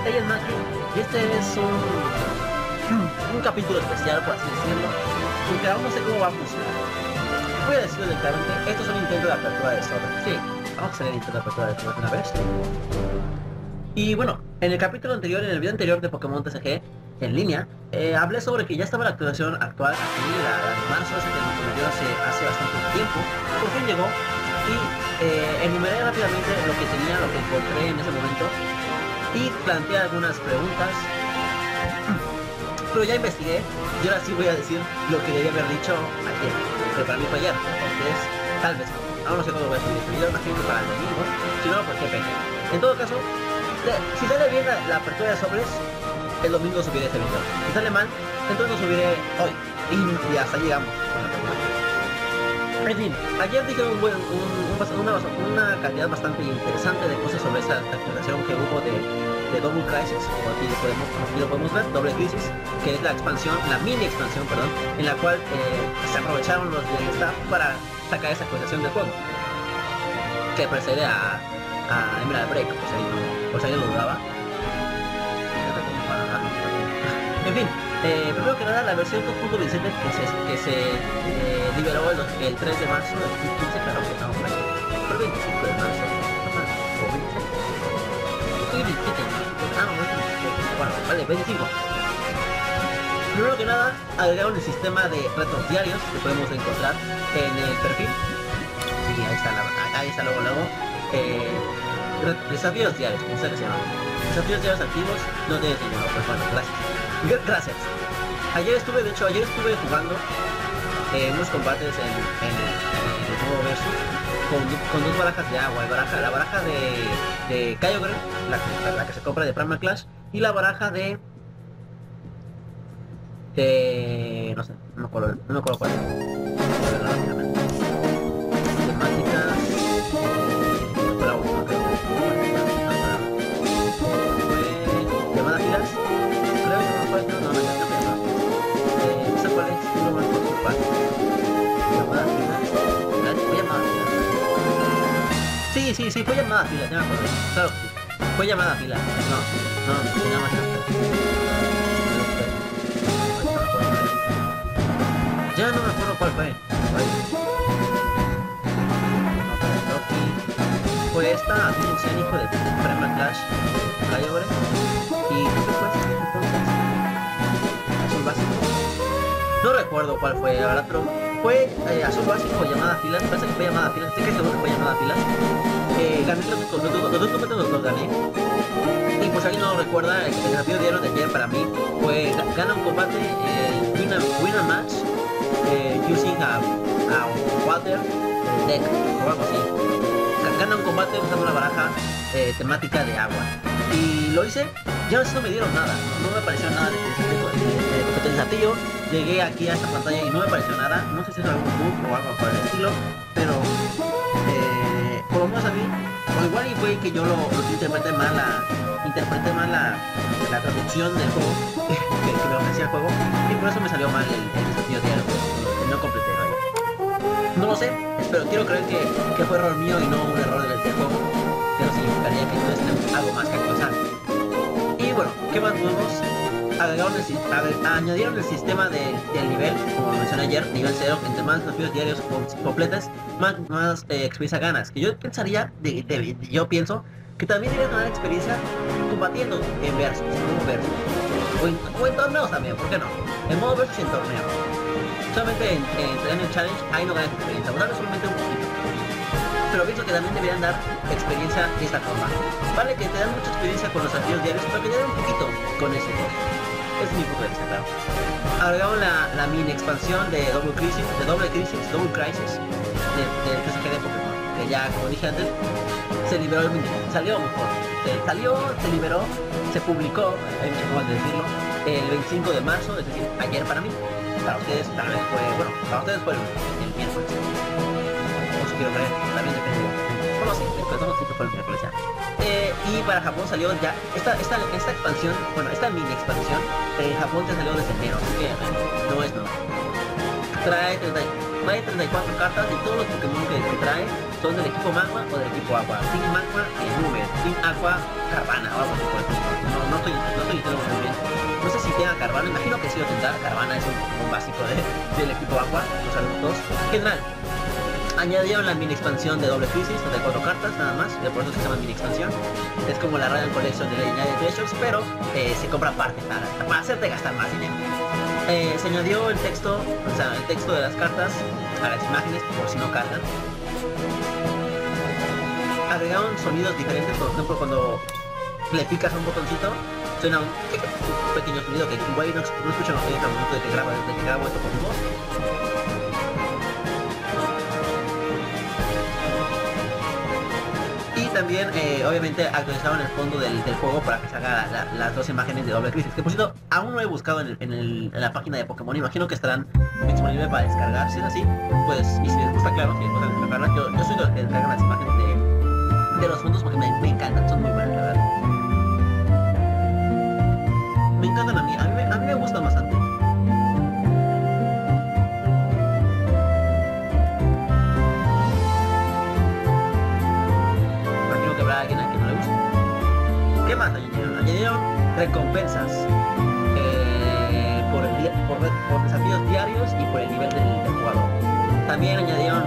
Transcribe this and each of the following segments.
Detective Maki, y este es un capítulo especial, por así decirlo, porque aún no sé cómo va a funcionar. Voy a decirlo directamente, esto es un intento de apertura de Sword. Sí, vamos a hacer el intento de apertura de Sword una vez. Y bueno, en el capítulo anterior, en el video anterior de Pokémon TCG, en línea, hablé sobre que ya estaba la actualización actual aquí, la de marzo, esa que nos prometió hace bastante tiempo, por fin llegó, y enumeré rápidamente lo que tenía, lo que encontré en ese momento, y planteé algunas preguntas, pero ya investigué, y ahora sí voy a decir lo que debía haber dicho ayer, que para mí fue ayer, entonces tal vez no. Aún no sé cuándo voy a subir este video, imagino que para el domingo, si no, pues qué pena. En todo caso, si sale bien la apertura de sobres, el domingo subiré este video. Si sale mal, entonces lo subiré hoy. Y hasta llegamos con la película. En fin, ayer dije una cantidad bastante interesante de cosas sobre esa actualización que hubo de Double Crisis, como aquí lo podemos ver, Doble Crisis, que es la expansión, la mini expansión, perdón, en la cual se aprovecharon los del staff para sacar esa actualización del juego, que precede a Emerald Break, por si alguien lo dudaba. En fin, primero que nada, la versión 2.27 que se liberó el 3 de marzo del 2015, claro que estamos por ahí, pero 25 de marzo, o 26, estoy 27, no, 27, bueno, vale, 25. Primero que nada, agregaron el sistema de retos diarios que podemos encontrar en el perfil, y ahí está luego, desafíos diarios, como se les llama. Desafíos diarios activos, no tienes dinero, pues bueno, gracias. Ayer estuve jugando unos combates en el nuevo versus con dos barajas de agua, la baraja de Kyogre, la que se compra de Primal Clash, y la baraja de no sé, no me acuerdo cuál. Sí, fue llamada a filas, ya me acuerdo. Claro que sí. Fue llamada a filas. No, nada más. Ya no me acuerdo cuál fue. Fue esta, así oceánico de Primal Clash, Kyogre. Y ¿qué fue entonces? Azul básico. No recuerdo cuál fue, la verdad, pero fue azul básico o llamada a filas. Parece que fue llamada a filas, estoy que seguro que fue llamada a filas. Gané los dos combates los gané. Y pues alguien no lo recuerda, el desafío diario de ayer para mí fue gana un combate, win a match using a water deck o algo así. Gana un combate usando una baraja temática de agua. Y lo hice, ya no me dieron nada, no me apareció nada de desafío. Llegué aquí a esta pantalla y no me apareció nada, no sé si es algún bug o algo por el estilo, pero por lo menos a mí, o igual y fue que yo lo interpreté mal la traducción del juego que me ofrecía el juego, y por eso me salió mal el desafío diario, no completé, vaya. No lo sé, quiero creer que fue error mío y no un error del juego, pero significaría que entonces tenemos algo más que actualizar. Y bueno, ¿qué más nuevos? Añadieron el sistema del nivel, como mencioné ayer, nivel 0, entre más desafíos diarios completas, más experiencia ganas. Que yo pensaría, yo pienso que también deberías ganar experiencia combatiendo en versus, o en torneos también, ¿por qué no? En modo versus y en torneo. Solamente en el challenge ahí no ganas experiencia, o solamente un poquito. Pero pienso que también deberían dar experiencia de esta forma. Vale que te dan mucha experiencia con los desafíos diarios, pero que te dan un poquito con ese juego. Es mi punto de vista, claro. Agregamos la mini expansión de Double Crisis, del TCG de Pokémon, que ya, como dije antes, se liberó se liberó, se publicó, hay muchas formas de decirlo, el 25 de marzo, es decir, ayer para mí. Para ustedes tal vez fue, bueno, para ustedes fue el miércoles. No sé, quiero creer, también depende. Bueno, sí, siempre fue el miércoles ya. Y para Japón salió ya esta expansión, bueno, esta mini expansión en Japón te salió desde enero, así que no es nuevo. Trae 34 cartas y todos los Pokémon que trae son del equipo Magma o del equipo Aqua. Team Magma, Nube, Team Aqua, Carvana o algo así por ejemplo. No estoy diciendo muy bien. No sé si tenga Carvana, imagino que sí lo tendrá. Carvana es un básico del equipo Aqua, los adultos. En general, añadieron la mini expansión de Doble Crisis, de 4 cartas nada más, y por eso se llama mini expansión. Es como la Radiant Collection de Legendary Treasures, pero se compra aparte para hacerte gastar más dinero. Se añadió el texto, o sea, el texto de las cartas a las imágenes por si no cargan. Agregaron sonidos diferentes, por ejemplo cuando le picas a un botoncito suena un pequeño sonido que igual no escuchan los sonidos al momento de que grabo esto con mi voz. Y también obviamente actualizaron el fondo del juego para que se haga las dos imágenes de Doble Crisis, que por cierto aún no he buscado en la página de Pokémon. Imagino que estarán disponibles para descargar. Si es así, pues, y si les gusta, claro, si les gusta descargarlas, yo soy de los que descargan las imágenes de los fondos porque me encantan, son muy buenas, la verdad. Me encantan a mí me gustan bastante. Imagino que habrá alguien a quien no le guste. ¿Qué más añadieron? Añadieron recompensas por desafíos diarios y por el nivel del jugador. También añadieron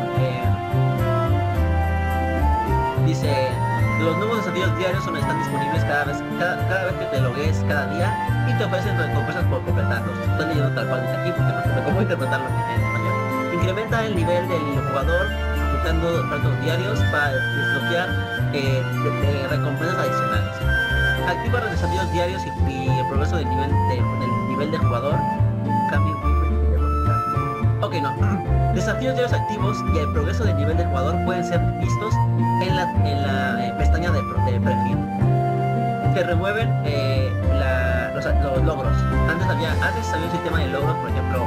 dice, los nuevos desafíos diarios están disponibles cada vez que te logues cada día y te ofrecen recompensas por completarlos. Estoy leyendo tal cual dice aquí porque no sé cómo interpretarlo en español. Incrementa el nivel del jugador completando retos diarios para desbloquear recompensas adicionales. Activa los desafíos diarios y el progreso del nivel del jugador. Cambio ok, no. Desafíos diarios activos y el progreso del nivel del jugador pueden ser vistos en la pestaña de perfil. Se remueven los logros. Antes había un sistema de logros, por ejemplo,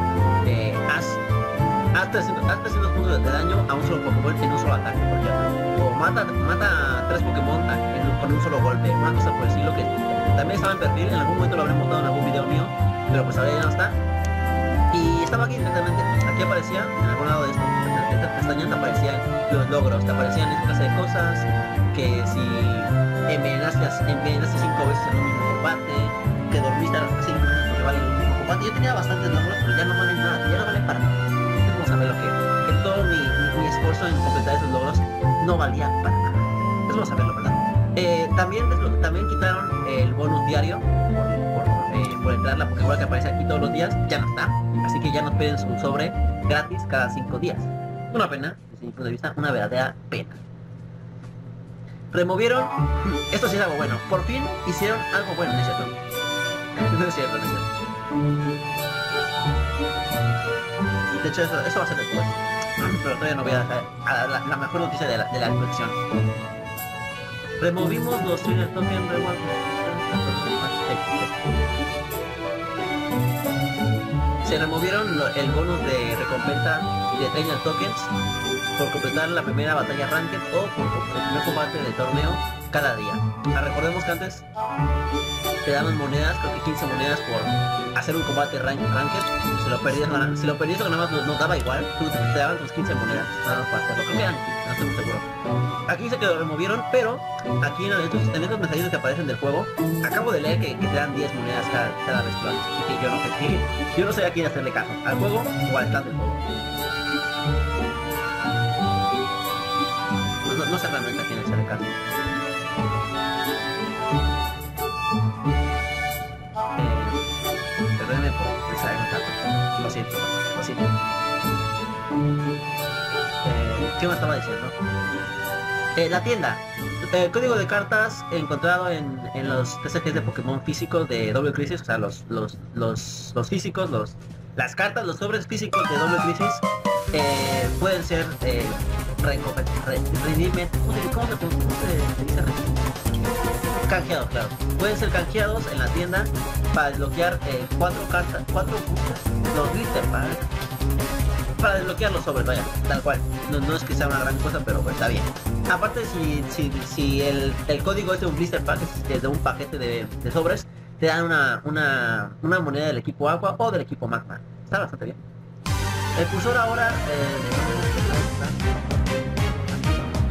haz 300 puntos de daño a un solo Pokémon en un solo ataque, por ejemplo. O mata a 3 Pokémon con un solo golpe, una cosa por decirlo, que también estaba en perfil. En algún momento lo habré mostrado en algún video mío, pero pues ahora ya no está. Y estaba aquí directamente, aquí aparecía, en algún lado de estas pestañas aparecían los logros, te aparecían esta clase de cosas, que si envenenaste 5 veces en un mismo combate, que dormiste a las 5 minutos porque vale un mismo combate. Yo tenía bastantes logros, pero ya no valen nada, ya no valen para nada. Entonces vamos a ver lo que todo mi esfuerzo en completar esos logros no valía para nada. Entonces vamos a verlo, ¿verdad? También quitaron el bonus diario por entrar la Pokébola que aparece aquí todos los días, ya no está. Así que ya no esperen un sobre gratis cada 5 días. Una pena, desde mi punto de vista, una verdadera pena. Removieron, esto sí es algo bueno, por fin hicieron algo bueno, ¿no es cierto? No es cierto, no es cierto. De hecho eso va a ser después. Pero todavía no voy a dejar la mejor noticia de la colección. Removimos los Trainer Token Reward. Se removieron el bonus de recompensa de Trainer Tokens por completar la primera batalla Ranked o por el primer combate del torneo cada día. Recordemos que antes te daban monedas, creo que 15 monedas por hacer un combate Ranked. Si lo perdías o ganabas no daba igual, te daban tus 15 monedas nada más para hacerlo. Creo que eran 15, no estoy muy seguro. Aquí dice que lo removieron, pero aquí en estos mensajitos que aparecen del juego, acabo de leer que te dan 10 monedas cada vez que lo haces. Así que yo no sé a quién hacerle caso, al juego o al stand del juego. No sé realmente a quién hacerle caso. Perdónenme por pensar en tanto. Lo siento. ¿Qué me estaba diciendo? La tienda. El código de cartas encontrado en los TCGs de Pokémon físicos de Doble Crisis, o sea, los físicos, las cartas, los sobres físicos de Doble Crisis pueden ser ¿cómo se dice? Canjeados, claro. Pueden ser canjeados en la tienda para desbloquear 4 boosters, los blister para desbloquear los sobres, vaya, tal cual. No es que sea una gran cosa, pero pues está bien. Aparte, si el código es de un blister pack, es de un paquete de sobres, te dan una moneda del equipo Aqua o del equipo Magma. Está bastante bien. El cursor ahora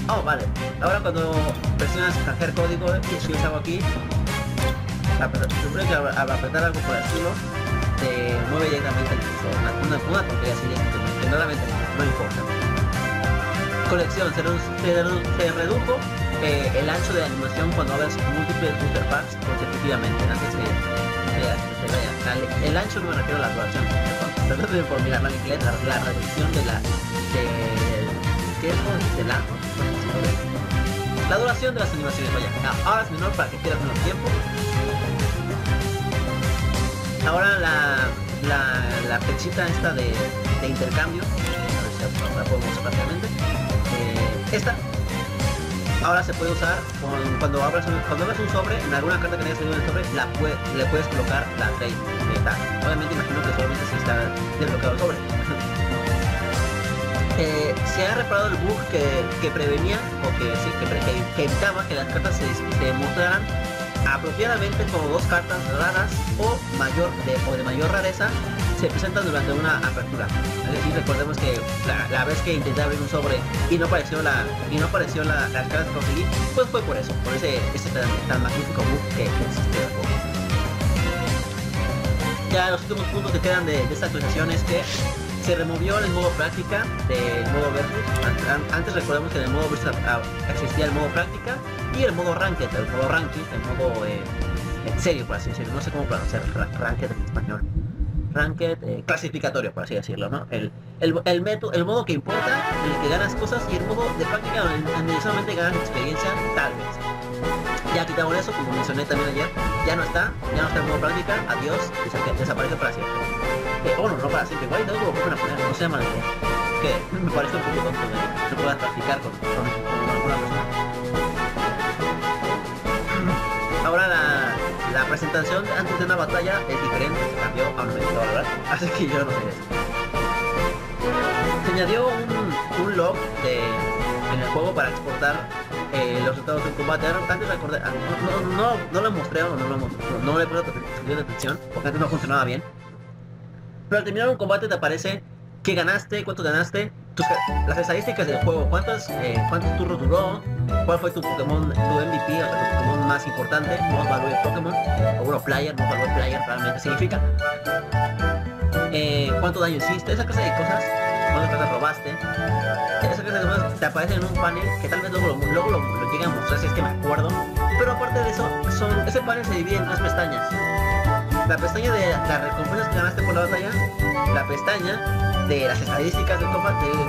Oh, vale. Ahora cuando presionas canjear código y escribes algo aquí, supone que al apretar algo por el estilo, te mueve directamente el piso. Una tontería así, que realmente no importa. Colección, se redujo el ancho de animación cuando abres múltiples booster packs consecutivamente. Antes que se vea. El ancho no me refiero a la duración. Perdón por mirar mal inglés, la reducción de la... ¿Qué es? De la duración de las animaciones, vaya. Ahora es menor para que pierdas menos tiempo. Ahora la flechita esta de intercambio, a ver si la podemos usar rápidamente. Esta ahora se puede usar cuando abras un sobre, en alguna carta que tengas salido en el sobre, le puedes colocar la trade de tal. Obviamente imagino que solamente si está desbloqueado el sobre. Se ha reparado el bug que prevenía o que evitaba que las cartas se mostraran apropiadamente como dos cartas raras o de mayor rareza se presentan durante una apertura. Es decir, recordemos que la vez que intenté abrir un sobre y no apareció las cartas que conseguí, pues fue por eso, por ese tan magnífico bug que existe del juego. Ya los últimos puntos que quedan de esta actualización es que se removió el modo práctica del modo versus. Antes recordemos que en el modo versus existía el modo práctica y el modo ranked, el modo ranking, el modo en serio, por así decirlo. No sé cómo pronunciar ranked en español. Ranked clasificatorio, por así decirlo, ¿no? El modo que importa, en el que ganas cosas, y el modo de práctica donde solamente ganas experiencia, tal vez. Ya quitamos eso, como mencioné también ayer, ya no está el modo práctica, adiós, desaparece para siempre. Bueno, no para siempre, igual no lo vuelven a poner, no se llama que me parece un poco tonto que se pueda practicar con alguna persona. Ahora la presentación antes de una batalla es diferente, se cambió a un momento, ¿verdad? Así que yo no sé eso. Se añadió un log en el juego para exportar los resultados del combate. Antes recordé, no lo mostré o no le puse atención, porque antes no funcionaba bien. Pero al terminar un combate te aparece qué ganaste, cuánto ganaste, las estadísticas del juego, cuántos turnos duró, cuál fue tu Pokémon, tu MVP, o sea, tu Pokémon más importante, Most Valuable Pokémon, o bueno, Most Valuable Player realmente significa, cuánto daño hiciste, esa clase de cosas, cuántas cosas robaste, esa clase de cosas te aparecen en un panel que tal vez luego lo llegue a mostrar si es que me acuerdo, pero aparte de eso, ese panel se divide en tres pestañas. La pestaña de las recompensas que ganaste por la batalla, la pestaña de las estadísticas del combate, de la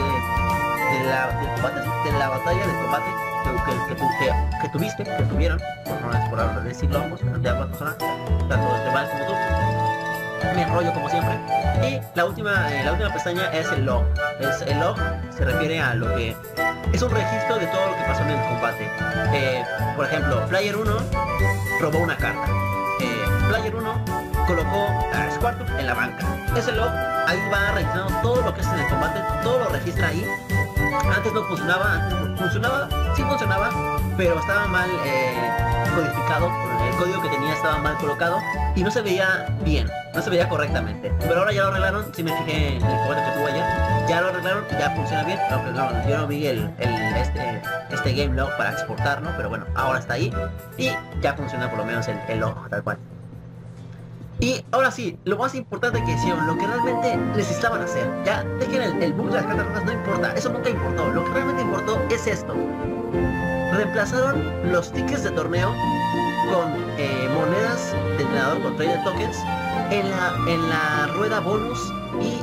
batalla, del combate que tuvieron, por hablar de decirlo ambos, de ambas personas, tanto de Val como tú. Me enrollo como siempre. Y la última pestaña es el log. El log se refiere a lo que es un registro de todo lo que pasó en el combate. Por ejemplo, Player 1 robó una carta. Player 1 colocó a Squirtle en la banca. Ese log ahí va registrando todo lo que es en el combate, todo lo registra ahí. Antes no funcionaba, sí funcionaba, pero estaba mal codificado, el código que tenía estaba mal colocado y no se veía bien, no se veía correctamente. Pero ahora ya lo arreglaron, si me fijé en el combate que tuvo ayer, ya lo arreglaron y ya funciona bien. No, yo no vi este game log para exportarlo, pero bueno, ahora está ahí y ya funciona por lo menos el log tal cual. Y ahora sí, lo más importante que hicieron, lo que realmente necesitaban hacer, ya dejen el bug de las cartas rojas, no importa, eso nunca importó, lo que realmente importó es esto. Reemplazaron los tickets de torneo con monedas de entrenador con trader tokens en la rueda bonus y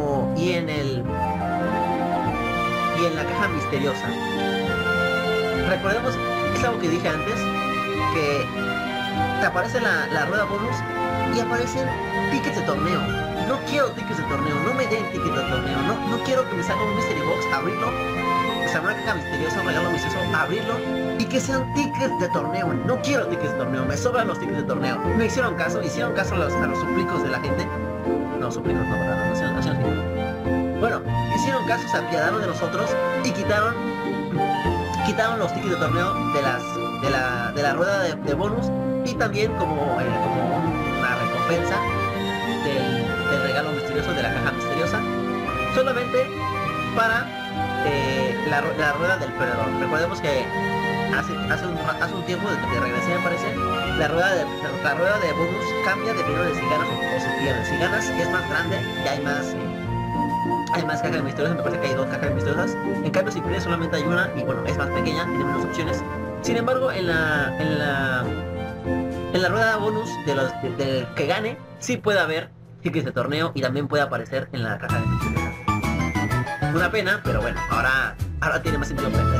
en la caja misteriosa. Recordemos, es algo que dije antes, que te aparece la rueda bonus y aparecen tickets de torneo. No quiero tickets de torneo, no me den tickets de torneo, no quiero que me salga un mystery box, abrirlo, que sea una caja misteriosa, un regalo misterioso, abrirlo y que sean tickets de torneo. No quiero tickets de torneo, me sobran los tickets de torneo. Me hicieron caso a los suplicos de la gente. No, suplicos no, no hicieron. Bueno, hicieron caso, se apiadaron de nosotros y quitaron los tickets de torneo de la rueda de bonus y también como una recompensa del regalo misterioso, de la caja misteriosa, solamente para la rueda del perdedor. Recordemos que hace un tiempo desde que regresé, me parece, la rueda de bonus cambia dependiendo de si ganas o si pierdes. Si ganas es más grande y hay más cajas misteriosas, me parece que hay 2 cajas misteriosas. En cambio si pierdes solamente hay una y bueno, es más pequeña, tiene menos opciones. Sin embargo, en la rueda bonus del que gane, sí puede haber tickets de torneo y también puede aparecer en la caja de misteriosas. Una pena, pero bueno, ahora tiene más sentido perder.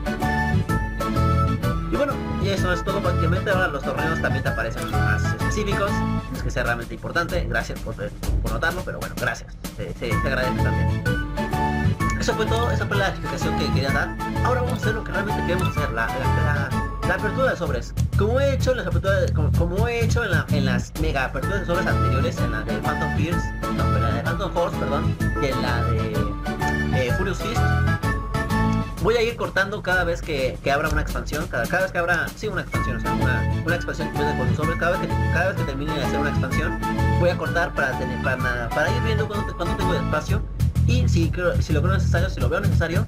Y bueno, y eso es todo prácticamente. Ahora los torneos también te aparecen más específicos. No es que sea realmente importante. Gracias por notarlo, pero bueno, gracias. Se agradece también. Eso fue todo, esa fue la explicación que quería dar. Ahora vamos a hacer lo que realmente queremos hacer, la apertura de sobres. Como he hecho en las aperturas, como he hecho en las mega aperturas de sobres anteriores, en la de Phantom Force, no, en la de Phantom Force, perdón, y en la de Furious Fist. Voy a ir cortando cada vez que abra una expansión, cada vez que abra, sí, una expansión, o sea, una expansión que viene con un sobre, cada vez que termine de hacer una expansión, voy a cortar para ir viendo cuando tengo espacio y si lo veo necesario,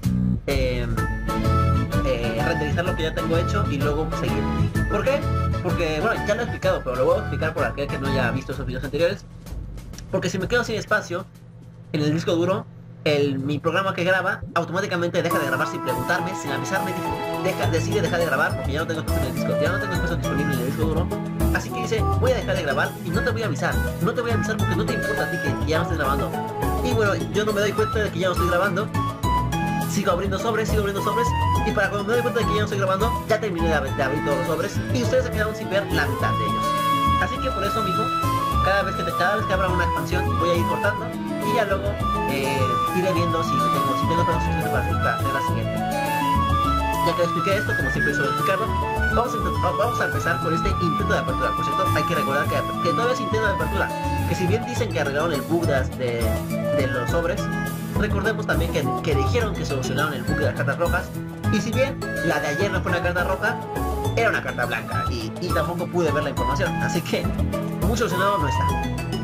renderizar lo que ya tengo hecho y luego seguir. ¿Por qué? Porque, bueno, ya lo he explicado, pero lo voy a explicar por aquel que no haya visto esos videos anteriores. Porque si me quedo sin espacio en el disco duro, mi programa que graba automáticamente deja de grabar sin preguntarme, sin avisarme, decide dejar de grabar porque ya no tengo espacio en el disco, ya no tengo espacio disponible en el disco duro. Así que dice, voy a dejar de grabar y no te voy a avisar, porque no te importa a ti que ya no estés grabando. Y bueno, yo no me doy cuenta de que ya no estoy grabando, sigo abriendo sobres, y para cuando me doy cuenta de que ya no estoy grabando, ya terminé de abrir todos los sobres y ustedes se quedaron sin ver la mitad de ellos. Así que por eso mismo, cada vez que abra una expansión voy a ir cortando y ya luego iré viendo si tengo espacio suficiente para hacer la siguiente. Ya que expliqué esto, como siempre suelo explicarlo, vamos a empezar con este intento de apertura. Por cierto, hay que recordar que todavía es intento de apertura, que si bien dicen que arreglaron el bug de los sobres, recordemos también que dijeron que solucionaron el bug de las cartas rojas, y si bien la de ayer no fue una carta roja, era una carta blanca y tampoco pude ver la información, así que muy solucionado no está.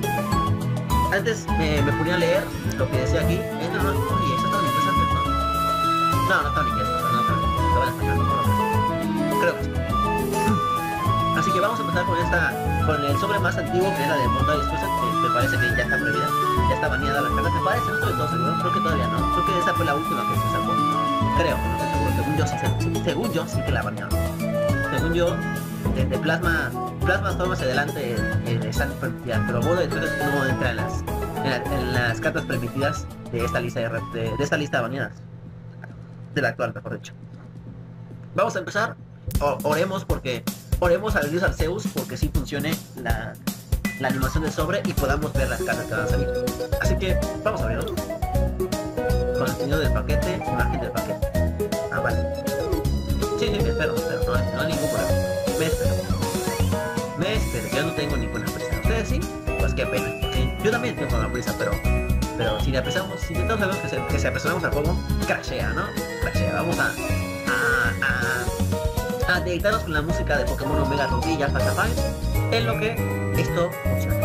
Antes me ponía a leer lo que decía aquí. Oye, eso estaba en inglés antes, ¿no? No estaba en inglés, estaba en español, creo que sí. Así que vamos a empezar con el sobre más antiguo, que es la de Bondad Discusa, que me parece que ya está prohibida, ya está baneada la carta, me parece, no estoy todo seguro, creo que todavía no, creo que esa fue la última que se sacó, creo, no estoy seguro, según yo sí que la banearon, según yo, de Plasma Storm hacia adelante están permitidas, pero Bondad Discusa no entra en las cartas permitidas de esta lista de esta lista de baneadas, de la actual, mejor dicho. Vamos a empezar, oremos al dios Arceus porque sí funcione la animación del sobre y podamos ver las cartas que van a salir. Así que vamos a verlo. Contenido del paquete, imagen del paquete. Ah, vale. Sí, me espero, no hay ningún problema. Me espero, yo no tengo ninguna prisa. ¿Ustedes sí? Pues qué pena. ¿Sí? Yo también tengo una prisa, pero si le apresamos, si todos sabemos que si apresuramos al juego, crashea, ¿no? Crashea. Vamos a deleitarnos con la música de Pokémon Omega Rubí y Alpha Sapphire en lo que esto funciona.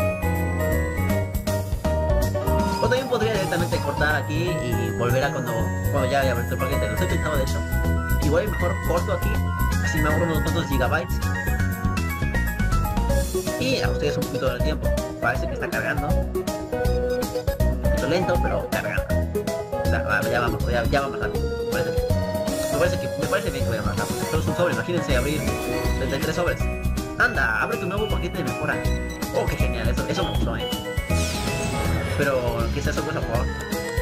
O también podría directamente cortar aquí y volver a cuando ya haya abierto el paquete. Lo he intentado, de hecho. Igual mejor corto aquí, así me ahorro unos cuantos gigabytes. Y a ustedes un poquito del tiempo. Parece que está cargando. Un poquito lento, pero cargando. O sea, ya vamos rápido. Me parece bien que voy a matar. Solo es un sobre, imagínense abrir 33 sobres. Anda, abre tu nuevo paquete de mejora. Oh, qué genial, eso me gustó, Pero que sea sorpresa, por favor.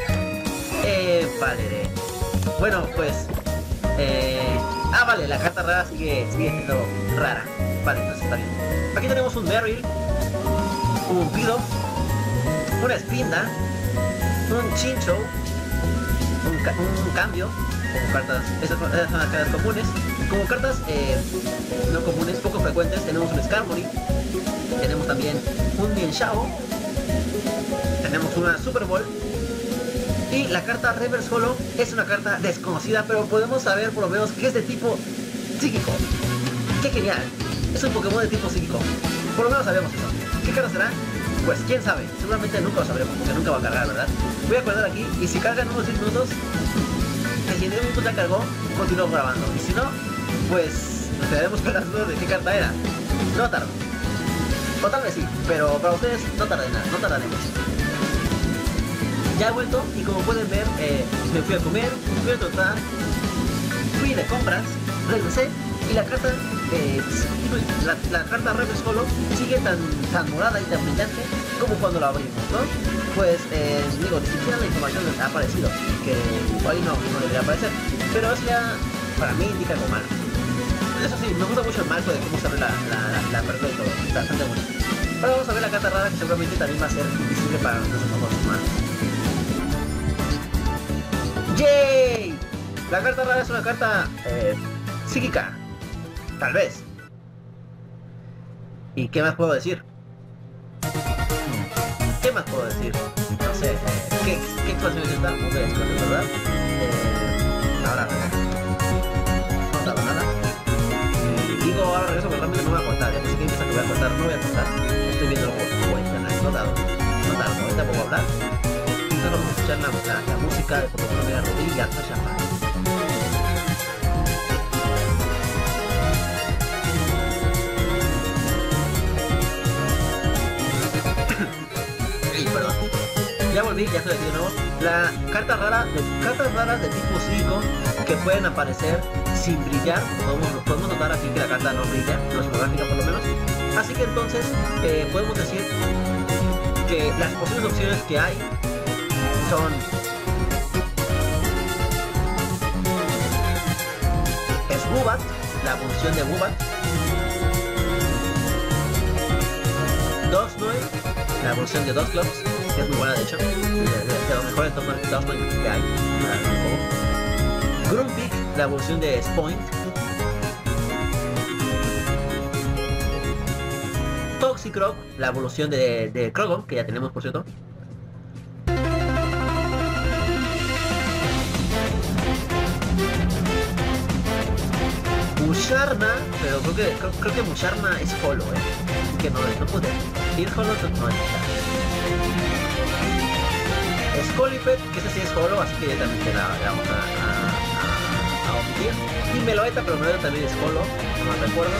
Vale. Bueno, pues vale, la carta rara sigue siendo rara. Vale, entonces está bien. Aquí tenemos un Beryl, un Pidove, una Spinda, un Chinchou, un cambio. Como cartas, esas son las cartas comunes. Como cartas no comunes, poco frecuentes, tenemos un Skarmory, tenemos también un Mienshao, tenemos una Super Ball, y la carta Reverse Holo es una carta desconocida, pero podemos saber por lo menos que es de tipo psíquico. ¡Qué genial! Es un Pokémon de tipo psíquico. Por lo menos sabemos eso. ¿Qué carta será? Pues quién sabe, seguramente nunca lo sabremos, porque nunca va a cargar, ¿verdad? Voy a guardar aquí, y si cargan unos 10 minutos, si en 10 minutos ya cargó, continúo grabando. Y si no, pues nos quedaremos con las dudas de qué carta era. No tardo. O tal vez sí, pero para ustedes no tardaré nada, no tardaré mucho. Ya he vuelto y como pueden ver, me fui a comer, fui a trotar, fui de compras, regresé y la carta, la carta Rebels Holo sigue tan morada y tan brillante como cuando la abrimos, ¿no? Pues digo, ni siquiera la información ha aparecido, que igual no debería aparecer, pero eso ya para mí indica algo malo. Eso sí, me gusta mucho el marco de cómo se abre la apertura y todo, está bastante bueno. Ahora vamos a ver la carta rara que seguramente también va a ser invisible para nuestros ojos humanos. ¡Yay! La carta rara es una carta psíquica, tal vez. ¿Y qué más puedo decir? ¿Qué más puedo decir? No sé, ¿qué expansión es esta? No sé, expansión, ¿verdad? Ahora, no estaba nada. Digo, ahora regreso, pero realmente no voy a cortar. Ya pensé que empieza que voy a cortar, no voy a cortar. Estoy viendo por internet, no tardo, ahorita puedo hablar. Entonces vamos a escuchar la música de por lo menos de la rodilla, no llama. Perdón. Ya volví, ya estoy aquí de nuevo. Cartas raras de tipo psíquico que pueden aparecer sin brillar. Podemos notar aquí que la carta no brilla, no es holográfica por lo menos. Así que entonces podemos decir que las posibles opciones que hay son Woobat, la evolución de Woobat, Dusknoir, la evolución de Dusclops, que es muy buena de hecho, de los mejores Dusknoir que hay para el juego. Grumpig, la evolución de Spoint. Toxicroak, la evolución de Croagunk, que ya tenemos por cierto. Musharna, pero creo que Musharna es holo, que no puede ir holo, no es Scolipet, que ese sí es holo, así que directamente la vamos a omitir. Y Meloetta, pero Meloetta también es holo, no me recuerdo.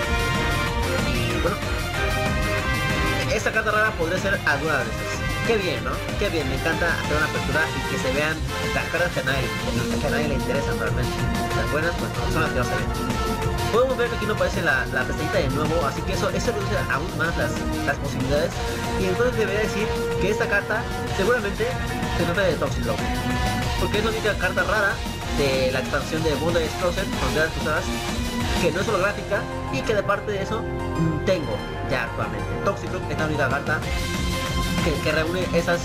Y bueno, esta carta rara podría ser alguna de estas. Qué bien, ¿no? Qué bien, me encanta hacer una apertura y que se vean las cartas que a nadie le interesan realmente. Las buenas, pues son las que no se ven. Podemos ver que aquí no aparece la pestañita de nuevo, así que eso reduce aún más las posibilidades. Y entonces debería decir que esta carta seguramente se trata de Toxicroak, porque es la única carta rara de la expansión de Boulder Explosion, Fronteras Cruzadas, que no es holográfica y que de parte de eso tengo ya actualmente. Toxicroak es la única carta que reúne esas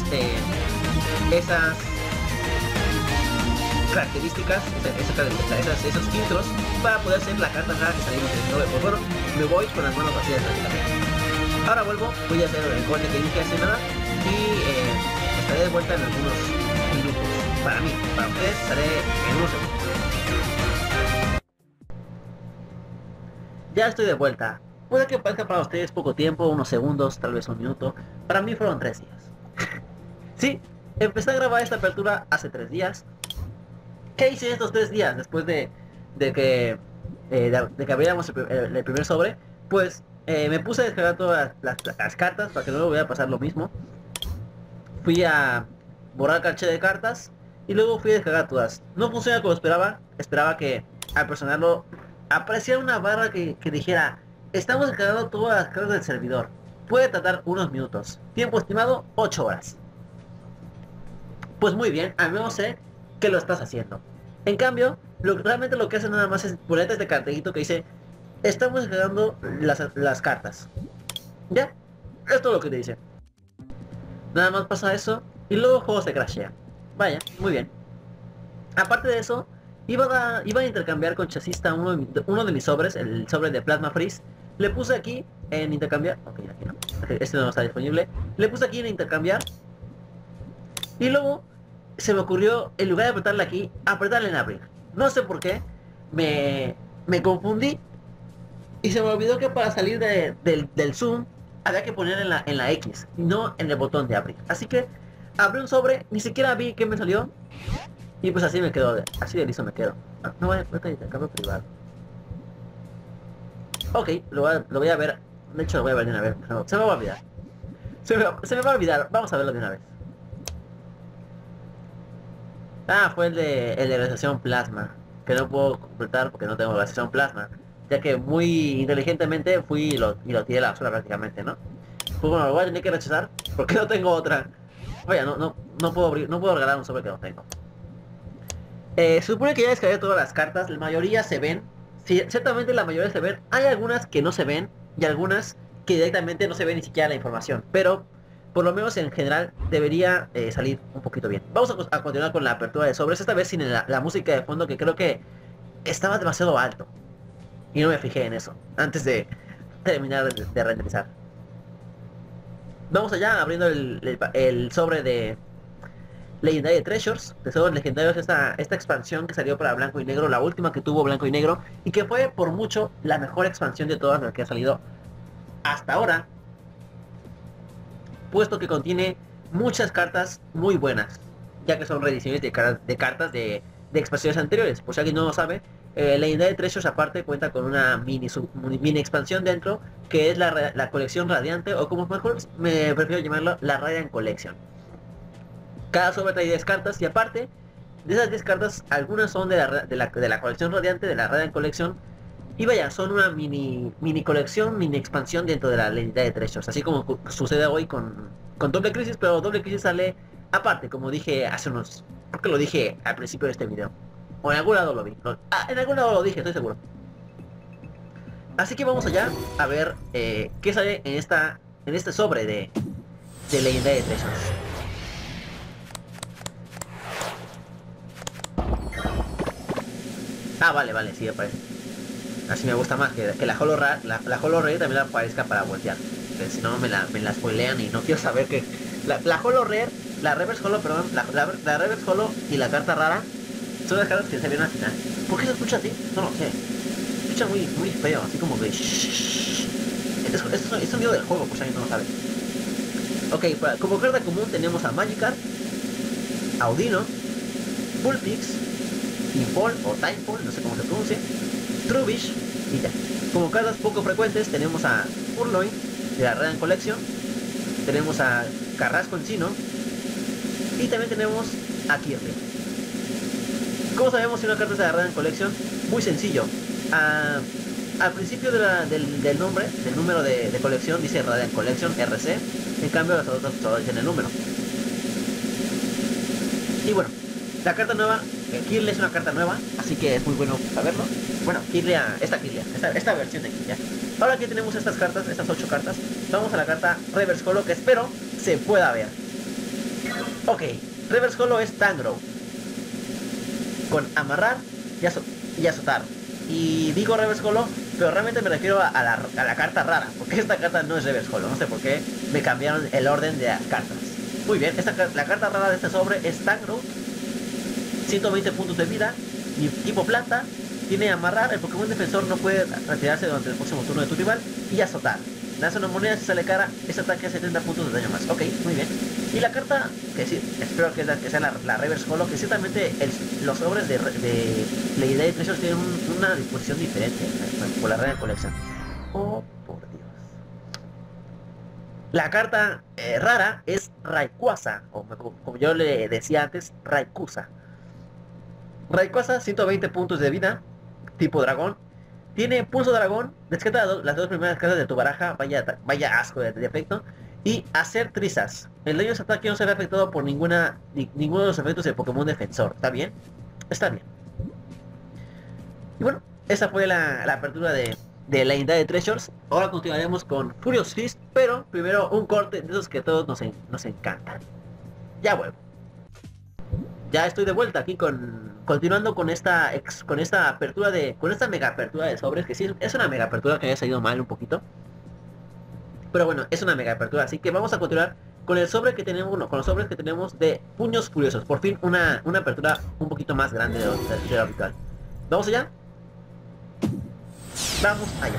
características, esos filtros para poder ser la carta rara que salimos en el 9. Pues bueno, me voy con las manos vacías prácticamente. Ahora vuelvo, voy a hacer el corte que dije hace nada y estaré de vuelta en algunos minutos. Para mí, para ustedes estaré en unos segundos. Ya estoy de vuelta. Puede que parezca para ustedes poco tiempo, unos segundos, tal vez un minuto. Para mí fueron 3 días. Sí, empecé a grabar esta apertura hace 3 días. ¿Qué hice estos 3 días después de que abriéramos el primer sobre? Pues me puse a descargar todas las cartas para que no me vaya a pasar lo mismo. Fui a borrar caché de cartas y luego fui a descargar todas. No funciona como esperaba. Esperaba que al presionarlo apareciera una barra que dijera: estamos descargando todas las cartas del servidor. Puede tardar unos minutos. Tiempo estimado 8 horas. Pues muy bien, al menos sé que lo estás haciendo. En cambio, realmente lo que hace nada más es ponerte este cartelito que dice: estamos descargando las cartas. Ya, esto es lo que te dice. Nada más pasa eso y luego el juego se crashea. Vaya, muy bien. Aparte de eso, iba a intercambiar con Chasista uno de mis sobres, el sobre de Plasma Freeze. Le puse aquí en intercambiar. Ok, aquí no. Este no está disponible. Le puse aquí en intercambiar. Y luego se me ocurrió, en lugar de apretarle aquí, apretarle en abrir. No sé por qué. Me confundí. Y se me olvidó que para salir del zoom había que poner en la X, y no en el botón de abrir. Así que abrí un sobre, ni siquiera vi qué me salió. Y pues así me quedo, así de listo me quedo. No voy a intercambio privado. Ok, lo voy a ver. De hecho lo voy a ver de una vez. Se me va a olvidar. Se me va a olvidar. Vamos a verlo de una vez. Ah, fue el de realización plasma. Que no puedo completar porque no tengo realización plasma. Ya que muy inteligentemente fui y lo tiré a la basura prácticamente, ¿no? Pues bueno, lo voy a tener que rechazar porque no tengo otra. Vaya, no puedo abrir, no puedo regalar un sobre que no tengo. Se supone que ya descargué todas las cartas, la mayoría se ven. Sí, ciertamente la mayoría se ven. Hay algunas que no se ven y algunas que directamente no se ve ni siquiera la información. Pero por lo menos en general debería salir un poquito bien. Vamos a continuar con la apertura de sobres, esta vez sin la música de fondo que creo que estaba demasiado alto. Y no me fijé en eso antes de terminar de renderizar. Vamos allá abriendo el sobre de Legendary Treasures, Tesoros Legendarios, esta expansión que salió para Blanco y Negro, la última que tuvo Blanco y Negro, y que fue por mucho la mejor expansión de todas las que ha salido hasta ahora, puesto que contiene muchas cartas muy buenas, ya que son reediciones de cartas de expansiones anteriores. Por si alguien no lo sabe, Legendary Treasures aparte cuenta con una mini expansión dentro, que es la colección Radiante, o como mejor me prefiero llamarlo, la Radiant Collection. Cada sobre trae 10 cartas y aparte de esas 10 cartas, algunas son de la colección Radiante, de la Radiant Collection. Y vaya, son una mini colección, mini expansión dentro de la Legendary Treasures. Así como sucede hoy con Doble Crisis, pero Doble Crisis sale aparte, como dije hace unos... Porque lo dije al principio de este video. O en algún lado lo vi. En algún lado lo dije, estoy seguro. Así que vamos allá a ver qué sale en este sobre de Legendary Treasures. Ah, vale, sí aparece. Así me gusta más que la Holo Rare, la Holo Rare también aparezca para voltear. Si no me la spoilean y no quiero saber que... La Holo Rare, la Reverse Holo, perdón, la Reverse Holo y la carta rara son las cartas que se ven al final. ¿Por qué se escucha así? No lo sé. Se escucha muy feo, así como que... Es sonido del juego, pues alguien no lo sabe. Ok, como carta común tenemos a Magikarp, Audino, Bullpix, Tinfall o Timefall, no sé cómo se pronuncia, Trubbish y ya. Como cartas poco frecuentes tenemos a Purloin de la Radiant Collection, tenemos a Carrasco Encino y también tenemos a Kirby. ¿Cómo sabemos si una carta es de la Radiant Collection? Muy sencillo. Al principio del nombre, del número de colección dice Radiant Collection RC, en cambio las otras solo dicen el número. Y bueno, la carta nueva, Kirlia es una carta nueva, así que es muy bueno saberlo. Bueno, esta versión de Kirlia. Ahora que tenemos estas cartas, estas 8 cartas, vamos a la carta Reverse Holo, que espero se pueda ver. Ok, Reverse Holo es Tangrowth, con amarrar y azotar. Y digo Reverse Holo, pero realmente me refiero a la carta rara, porque esta carta no es Reverse Holo, no sé por qué me cambiaron el orden de las cartas. Muy bien, la carta rara de este sobre es Tangrowth, 120 puntos de vida, y tipo planta, tiene amarrar, el Pokémon defensor no puede retirarse durante el próximo turno de tu rival, y azotar. Lanza una moneda, si sale cara, ese ataque a 70 puntos de daño más. Ok, muy bien. Y la carta, que sí, espero que sea la Reverse Holo, que ciertamente los sobres de Legendary Treasures tienen una disposición diferente por la Radiant Collection. Oh, por Dios. La carta rara es Rayquaza, o como yo le decía antes, Rayquaza. Rayquaza, 120 puntos de vida, tipo dragón. Tiene pulso dragón, descarta las dos primeras cartas de tu baraja, vaya asco de efecto. Y hacer trizas. El daño de ataque no se ve afectado por ninguno de los efectos del Pokémon defensor. ¿Está bien? Está bien. Y bueno, esa fue la apertura de Legendary Treasures. Ahora continuaremos con Furious Fist, pero primero un corte de esos que a todos nos encantan. Ya vuelvo. Ya estoy de vuelta aquí continuando con esta apertura con esta mega apertura de sobres, que sí es una mega apertura que haya salido mal un poquito. Pero bueno, es una mega apertura, así que vamos a continuar con el sobre que tenemos, con los sobres que tenemos de Puños Furiosos. Por fin una apertura un poquito más grande de lo habitual. ¿Vamos allá? Vamos allá.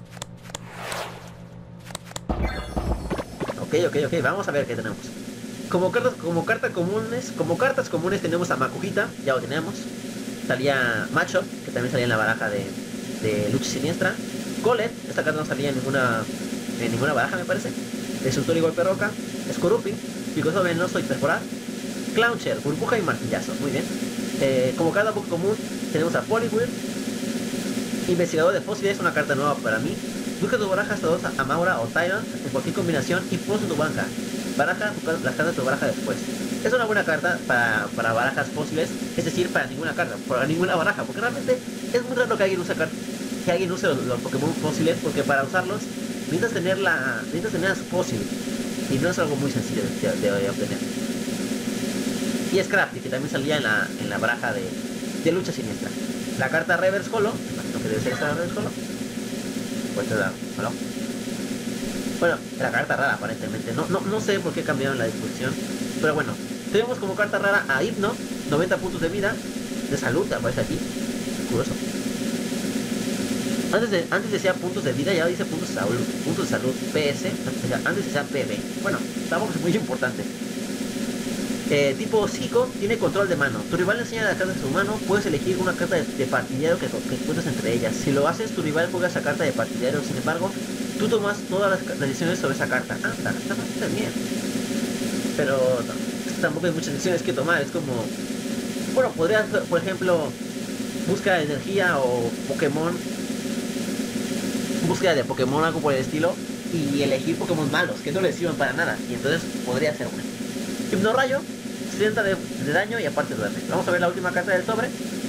Ok, vamos a ver qué tenemos. Como cartas comunes tenemos a Makujita, ya lo tenemos. Salía Macho, que también salía en la baraja de Lucha Siniestra. Golem, esta carta no salía en ninguna baraja me parece. Destructor y Golpe Roca. Skorupi, Picoso Venenoso y Perforar. Clowncher, Burbuja y Martillazo, muy bien. Como carta poco común tenemos a Poliwhirl. Investigador de fósiles, una carta nueva para mí. Busca tu baraja hasta 2 a Maura o Tyrant en cualquier combinación y pones en tu banca. Baraja las cartas de tu baraja después. Es una buena carta para barajas fósiles, es decir, para ninguna carta, para ninguna baraja, porque realmente es muy raro que alguien use los Pokémon fósiles, porque para usarlos necesitas tener a su fósil y no es algo muy sencillo de obtener. Y Scrafty, que también salía en la baraja de Lucha Siniestra. La carta Reverse Holo, lo que debe ser esta Reverse Holo, pues te da, ¿no? Bueno, la carta rara aparentemente, no sé por qué cambiaron la disposición, pero bueno, tenemos como carta rara a Hypno, 90 puntos de vida, de salud, aparece aquí, curioso. Antes decía puntos de vida y ahora dice puntos de salud, PS, antes decía PB, bueno, tampoco es muy importante. Tipo psico, tiene control de mano. Tu rival enseña la carta de su mano, puedes elegir una carta de partidario que encuentres entre ellas. Si lo haces, tu rival juega esa carta de partidario, sin embargo, tú tomas todas las decisiones sobre esa carta. Ah, está bien. Pero tampoco hay muchas decisiones que tomar, es como... Bueno, podrías, por ejemplo, búsqueda de energía o Pokémon. Búsqueda de Pokémon, algo por el estilo. Y elegir Pokémon malos, que no les sirven para nada. Y entonces podría ser una. Hipnorrayo, 60 de daño y aparte duerme. Vamos a ver la última carta del sobre.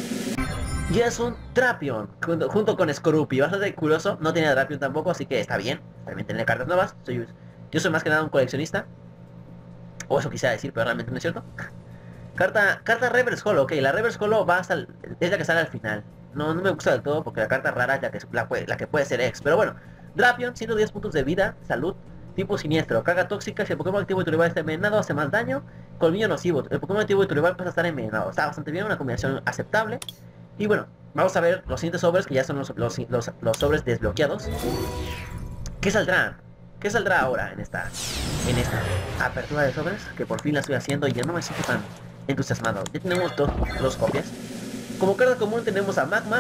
Y es un Drapion, junto con Skorupi. Bastante curioso, no tenía Drapion tampoco, así que está bien. También tener cartas nuevas. Yo soy más que nada un coleccionista. O eso quisiera decir, pero realmente no es cierto. Carta Reverse Holo, ok, la Reverse Holo es la que sale al final. No me gusta del todo porque la carta rara es la que puede ser X. Pero bueno, Drapion, 110 puntos de vida, salud. Tipo siniestro, carga tóxica, si el Pokémon activo de tu rival está envenenado, hace más daño. Colmillo nocivo, el Pokémon activo de tu rival pasa a estar envenenado. Está bastante bien, una combinación aceptable. Y bueno, vamos a ver los siguientes sobres, que ya son los sobres desbloqueados. ¿Qué saldrá? ¿Qué saldrá ahora en esta apertura de sobres? Que por fin la estoy haciendo y ya no me siento tan entusiasmado. Ya tenemos dos copias. Como carta común tenemos a Magmar,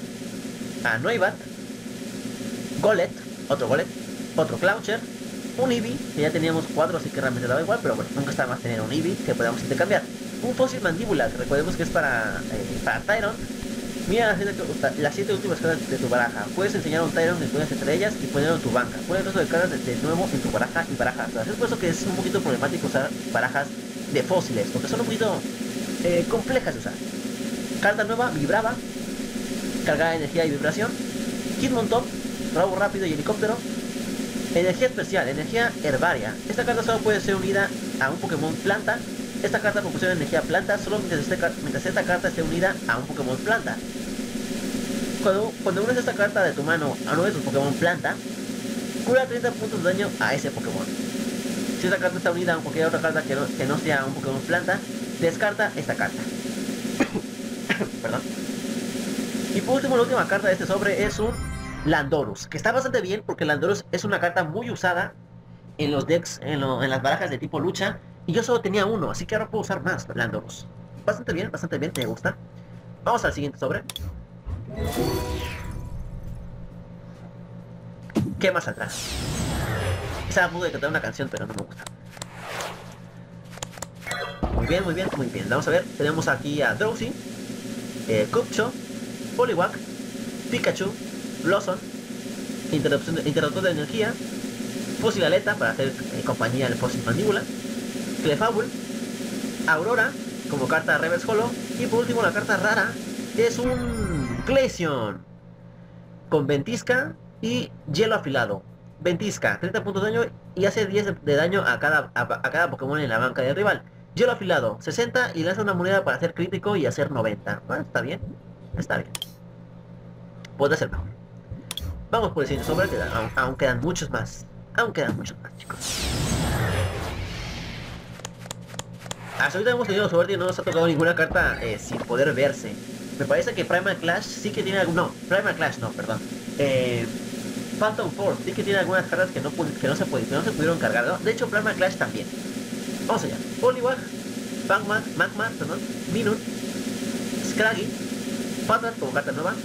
a Noibat, Golett, otro Clowncher, un Eevee, que ya teníamos 4, así que realmente daba igual, pero bueno, nunca está más tener un Eevee que podamos intercambiar. Un fósil mandíbula, que recordemos que es para Tyron. Mira las 7 últimas cartas de tu baraja. Puedes enseñar a un Tyron que encuentres entre ellas y ponerlo en tu banca. Pones el resto de cartas de nuevo en tu baraja y barajas. Es por eso que es un poquito problemático usar barajas de fósiles, porque son un poquito complejas de usar. Carta nueva, Vibrava, cargada de energía y vibración. Hitmontop, rabo rápido y helicóptero. Energía especial, energía herbaria. Esta carta solo puede ser unida a un Pokémon planta. Esta carta proporciona energía planta solo mientras esta carta esté unida a un Pokémon planta. Cuando unes esta carta de tu mano a uno de tus Pokémon planta, cura 30 puntos de daño a ese Pokémon. Si esta carta está unida a cualquier otra carta que no sea un Pokémon planta, descarta esta carta. Perdón. Y por último, la última carta de este sobre es un Landorus, que está bastante bien porque Landorus es una carta muy usada en los decks, en las barajas de tipo lucha, y yo solo tenía uno, así que ahora puedo usar más Landorus. Bastante bien, me gusta. Vamos al siguiente sobre. ¿Qué más saldrá? Estaba a punto de cantar una canción, pero no me gusta. Muy bien. Vamos a ver, tenemos aquí a Drowsy, Cupcho, Poliwag, Pikachu, Blossom, interruptor de energía, Fósil Aleta para hacer compañía al Fósil Mandíbula, Clefable, Aurora como carta Reverse Holo, y por último la carta rara es un Glaceon con Ventisca y Hielo Afilado. Ventisca, 30 puntos de daño y hace 10 de daño a cada Pokémon en la banca del rival. Hielo Afilado, 60 y lanza una moneda para hacer crítico y hacer 90. Bueno, está bien. Podría ser mejor. Vamos por el siguiente sobre, que aún quedan muchos más. Chicos. Hasta ahorita hemos tenido suerte y no nos ha tocado ninguna carta sin poder verse. Me parece que Primal Clash sí que tiene algún... No, Primal Clash no, perdón. Phantom Force sí que tiene algunas cartas que no se pudieron cargar, ¿no? De hecho, Primal Clash también. Vamos allá. Poliwag, Magma, perdón, Minun, Scraggy, Patrat como carta nueva.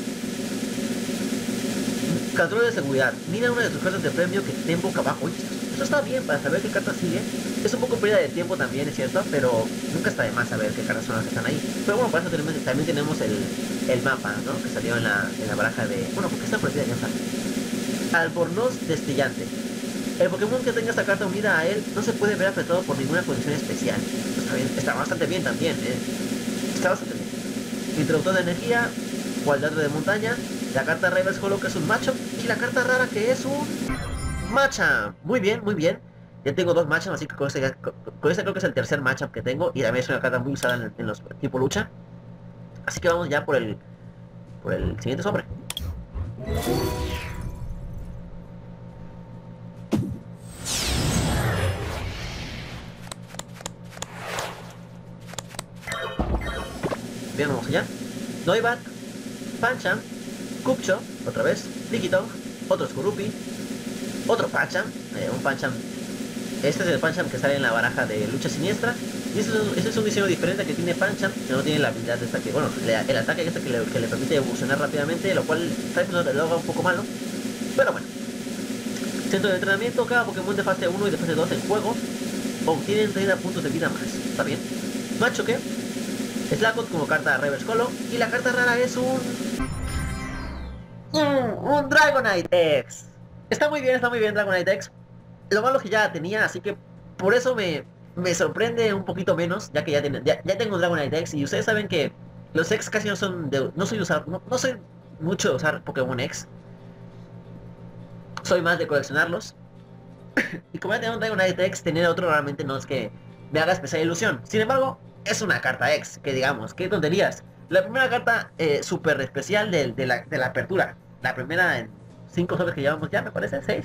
Control de seguridad. Mira una de tus cartas de premio que esté en boca abajo. Uy, eso está bien para saber qué carta sigue. Es un poco pérdida de tiempo también, es cierto, pero nunca está de más saber qué cartas son las que están ahí. Pero bueno, para eso también tenemos el mapa, ¿no? Que salió en la baraja de... Bueno, porque está prohibida, ya está. Albornoz destellante. El Pokémon que tenga esta carta unida a él no se puede ver afectado por ninguna condición especial. Está bien, está bastante bien también, Está bastante bien. Introductor de energía, Guardador de montaña, la carta Reverse Hollow que es un Machamp y la carta rara que es un Machamp. Muy bien, muy bien. Ya tengo dos Machamp, así que con este creo que es el tercer Machamp que tengo y también es una carta muy usada en los tipo lucha. Así que vamos ya por el siguiente sobre. Bien, vamos allá. Noibat, Pancham, Cupcho, otra vez, Lickitung, otro Skorupi, otro Pancham, un Pancham. Este es el Pancham que sale en la baraja de lucha siniestra. Y ese es un diseño diferente que tiene Pancham, que no tiene la habilidad de esta que, bueno, el ataque este que le permite evolucionar rápidamente, lo cual tal vez lo haga un poco malo. Pero bueno. Centro de entrenamiento, cada Pokémon de fase 1 y de fase 2 en juego obtienen 30 puntos de vida más. Está bien. Machoke, Slackoth como carta Reverse Hollow y la carta rara es un Dragonite X. Está muy bien Dragonite X. Lo malo es que ya la tenía, así que por eso me sorprende un poquito menos, ya que ya tengo un Dragonite X y ustedes saben que los X casi no son de... No soy mucho de usar Pokémon X. Soy más de coleccionarlos. Y como ya tengo un Dragonite X, tener otro realmente no es que me haga especial ilusión. Sin embargo, es una carta X, que digamos, qué tonterías. La primera carta súper especial de la apertura. La primera en 5 sobres que llevamos ya, me parece, 6.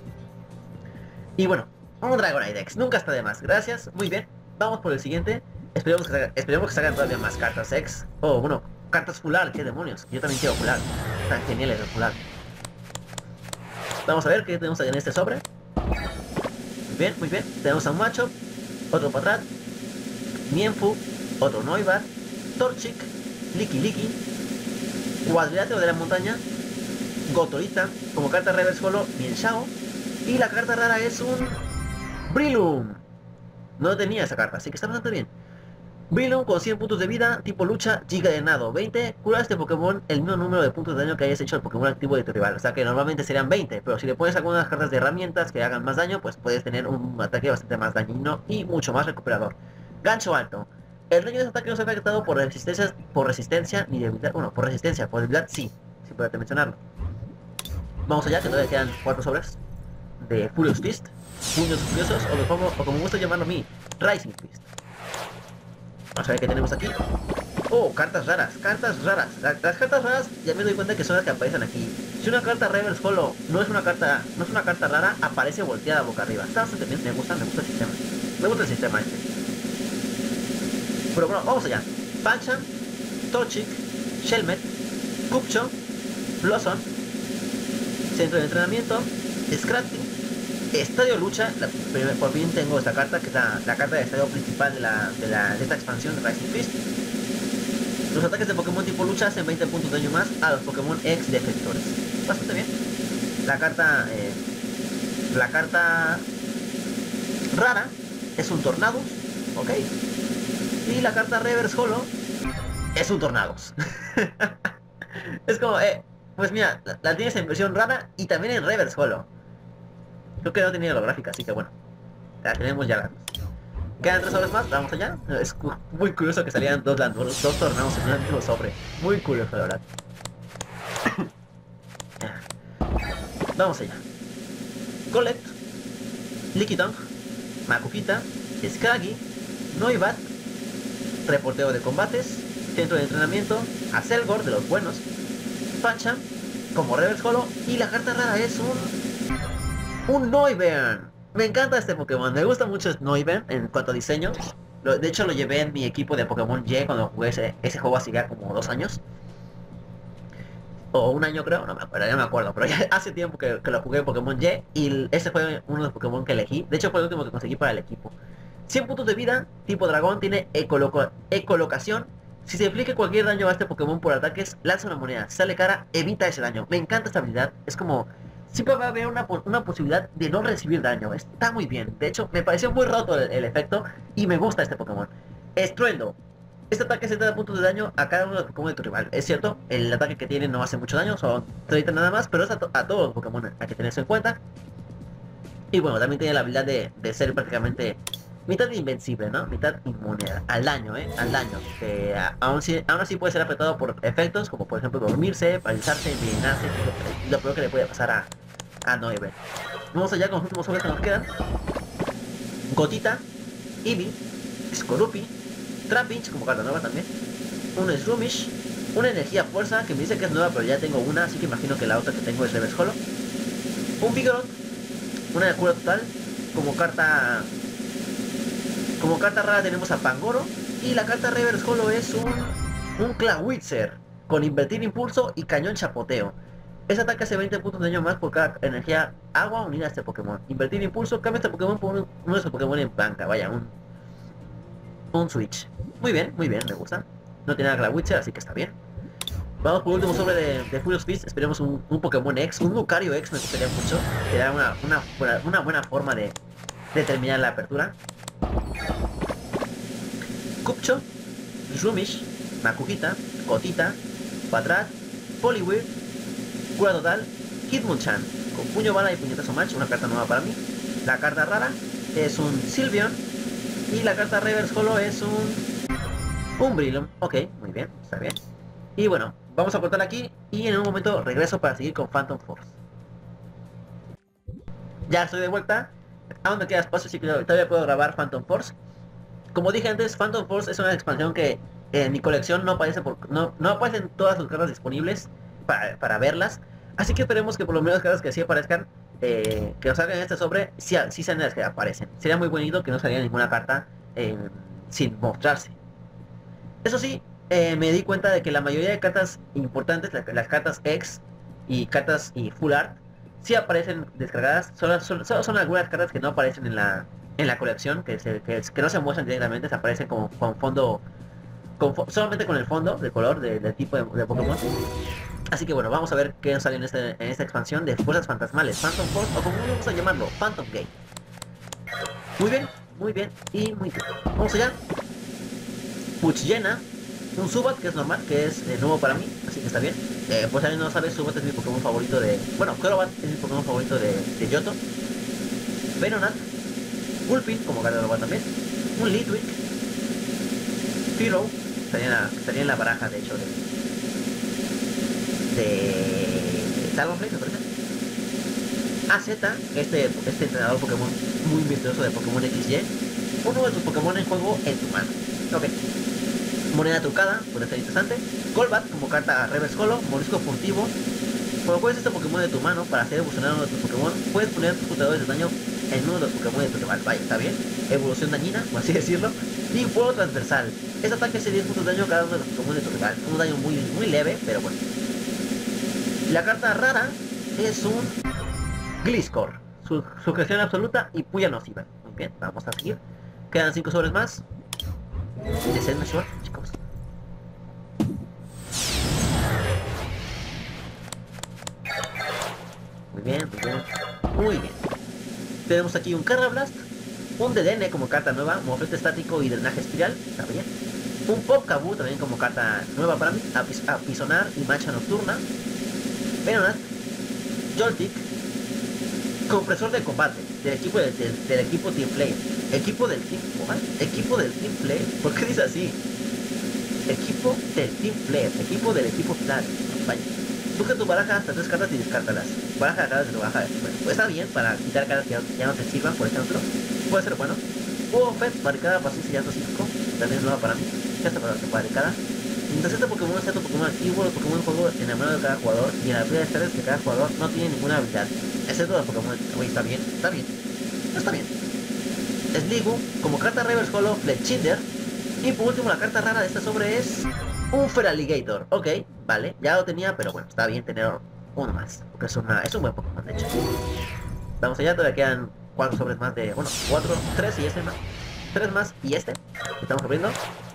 Y bueno, un Dragonite X, nunca está de más. Gracias, muy bien. Vamos por el siguiente. Esperemos que salgan todavía más cartas X. Oh, bueno, cartas Fular, qué demonios. Yo también quiero Fular. Están geniales los Fular. Vamos a ver qué tenemos en este sobre. Muy bien. Tenemos a un Machamp, otro Patrat, Mienfoo, otro Noibat, Torchic, Lickilicky, Cuadrilátero de la montaña, Gotorita, como carta Reverse Hollow, Mienshao, y la carta rara es un Breloom. No tenía esa carta, así que está bastante bien. Breloom con 100 puntos de vida, tipo lucha, Giga de nado, 20, cura a este Pokémon el mismo número de puntos de daño que hayas hecho al Pokémon activo de tu rival. O sea que normalmente serían 20, pero si le pones algunas cartas de herramientas que hagan más daño, pues puedes tener un ataque bastante más dañino y mucho más recuperador. Gancho alto. El daño de este ataque no se ve afectado por resistencia ni debilidad. Bueno, por resistencia, por debilidad sí puede mencionarlo. Vamos allá, que todavía quedan 4 sobres de Furious Fist, puños furiosos, o como me gusta llamarlo a mí, Rising Fist. Vamos a ver qué tenemos aquí. Oh, cartas raras. Las cartas raras ya me doy cuenta que son las que aparecen aquí. Si una carta Reverse Hollow no es una carta rara, aparece volteada boca arriba. Está bastante bien, me gusta el sistema. Me gusta el sistema este. Pero bueno, vamos allá. Pancham, Torchic, Shelmet, Cupcho, Blossom, Centro de entrenamiento, Scrafting, Estadio Lucha. Por fin tengo esta carta, que es la carta de estadio principal de esta expansión de Rising Fist. Los ataques de Pokémon tipo lucha hacen 20 puntos de daño más a los Pokémon X de efectores. Bastante bien. La carta rara es un Tornadus, ok. Y la carta Reverse Hollow es un Tornadus. Es como, pues mira, la tienes en versión rara y también en Reverse Hollow. Creo que no tenía holográfica, así que bueno, la tenemos ya. Quedan 3 sobres más, vamos allá. Es muy curioso que salieran dos Tornados en un mismo sobre. Muy curioso, la verdad. Vamos allá. Golett, Lickitung, Makukita, Scraggy, Noibat, reporteo de combates, centro de entrenamiento, Acelgor de los buenos, Pancham como Reverse Hollow y la carta rara es un Noivern. Me encanta este Pokémon, me gusta mucho Noivern en cuanto a diseño. De hecho lo llevé en mi equipo de Pokémon Y cuando jugué ese juego hace ya como 2 años. O 1 año creo, no me acuerdo, ya me acuerdo. Pero ya hace tiempo que lo jugué en Pokémon Y. Y ese fue uno de los Pokémon que elegí. De hecho fue el último que conseguí para el equipo. 100 puntos de vida, tipo dragón, tiene ecolocación. Si se inflige cualquier daño a este Pokémon por ataques, lanza una moneda. Si sale cara, evita ese daño. Me encanta esta habilidad. Es como... siempre va a haber una posibilidad de no recibir daño. Está muy bien. De hecho, me pareció muy roto el efecto. Y me gusta este Pokémon. Estruendo. Este ataque se da puntos de daño a cada uno de los Pokémon de tu rival. Es cierto, el ataque que tiene no hace mucho daño. Son 30 nada más. Pero es a todos los Pokémon. Hay que tenerse en cuenta. Y bueno, también tiene la habilidad de ser prácticamente... mitad invencible, ¿no? Mitad inmune al daño, al daño. Que aún así puede ser afectado por efectos como por ejemplo dormirse, paralizarse, envenenarse, lo peor que le puede pasar a Noivern. Vamos allá con los últimos sobres que nos quedan. Gotita, Eevee, Skorupi, Trapinch como carta nueva también, un Shroomish, una energía fuerza que me dice que es nueva pero ya tengo una, así que imagino que la otra que tengo es Reverse Holo, un Vigoroth, una de cura total, como carta rara tenemos a Pangoro. Y la carta Reverse Holo es un Clawitzer con invertir impulso y cañón chapoteo. Ese ataque hace 20 puntos de daño más por cada energía agua unida a este Pokémon. Invertir impulso, cambia este Pokémon por uno de sus Pokémon en banca. Vaya, un switch. Muy bien, me gusta. No tiene nada Clawitzer, así que está bien. Vamos por último sobre de Furious Fist. Esperemos un Pokémon X, un Lucario X me gustaría mucho. Será una buena forma de terminar la apertura. Cupcho, Shroomish, Makuhita, Gotita, Patrat, Poliwhirl, Cura Total, Hitmonchan, con puño bala y puñetazo match, una carta nueva para mí. La carta rara es un Sylveon y la carta Reverse Holo es un Breloom. Ok, muy bien, está bien. Y bueno, vamos a cortar aquí y en un momento regreso para seguir con Phantom Force. Ya estoy de vuelta. Aún me queda espacio, así que todavía puedo grabar Phantom Force. Como dije antes, Phantom Force es una expansión que en mi colección no aparecen todas sus cartas disponibles para verlas. Así que esperemos que por lo menos las cartas que sí aparezcan, que nos salgan en este sobre, sí sean las que aparecen. Sería muy bonito que no saliera ninguna carta sin mostrarse. Eso sí, me di cuenta de que la mayoría de cartas importantes, las cartas X y cartas y Full Art, sí aparecen descargadas. Solo son algunas cartas que no aparecen en la colección, que no se muestran directamente, se aparecen con fondo, solamente con el fondo de color del tipo de Pokémon. Así que bueno, vamos a ver qué nos sale en esta expansión de Fuerzas Fantasmales, Phantom Force, o como vamos a llamarlo, Phantom Gate. Muy bien y muy bien. Vamos allá. Puchllena, un Zubat que es normal, que es nuevo para mí, así que está bien. Pues alguien no sabe, Zubat es mi Pokémon favorito de... bueno, Crobat es mi Pokémon favorito de Johto. Venonat, Gulpin como carta normal también, un Litwick, Fearow, estaría en la baraja de hecho de Talonflame, me parece. AZ, este entrenador Pokémon muy misterioso de Pokémon XY, uno de tus Pokémon en juego en tu mano. Ok. Moneda trucada, puede ser interesante. Golbat como carta Reverse Holo, morisco furtivo. Cuando juegues este Pokémon de tu mano para hacer evolucionar uno de tus Pokémon, puedes poner tus contadores de daño en uno de los Pokémon de tu rival. Vaya, está bien. Evolución dañina, por así decirlo. Y fuego transversal. Este ataque hace 10 puntos de daño a cada uno de los Pokémon de tu rival. Un daño muy leve, pero bueno. La carta rara es un Gliscor. Sujeción absoluta y puya nociva. Muy bien, vamos a seguir. Quedan 5 sobres más. Deseenme suerte, chicos. Muy bien. Tenemos aquí un Carrablast, un DDN como carta nueva, moflete estático y drenaje espiral, está bien. Un Popcaboo también como carta nueva para mí, Apisonar y Mancha Nocturna. Venonat, Joltik, compresor de combate del equipo Team Flame. Equipo del Team Flame, ¿por qué dice así? Equipo del Team Flame, equipo del equipo Flame. Vaya. Suje tu baraja hasta 3 cartas y descártalas. Baraja de cartas de tu baraja. Bueno, pues está bien para quitar cartas que ya no te sirvan, por ejemplo. Puede ser bueno. Buffet, barricada, paciencia y alto 5. También es nueva para mí. Ya está para barricada. Mientras este Pokémon sea tu Pokémon activo, los Pokémon en juego en la mano de cada jugador y en la habilidad de estables de cada jugador no tiene ninguna habilidad. Excepto los Pokémon. Uy, está bien. No está bien. Sliggoo, como carta Reverse Holo, Fletchinder. Y por último, la carta rara de este sobre es un Feraligatr. Ok, vale, ya lo tenía, pero bueno, está bien tener uno más, porque es un buen Pokémon, de hecho. Vamos allá, todavía quedan 4 sobres más de... bueno, 4, 3 y ese más. 3 más y este. Estamos abriendo.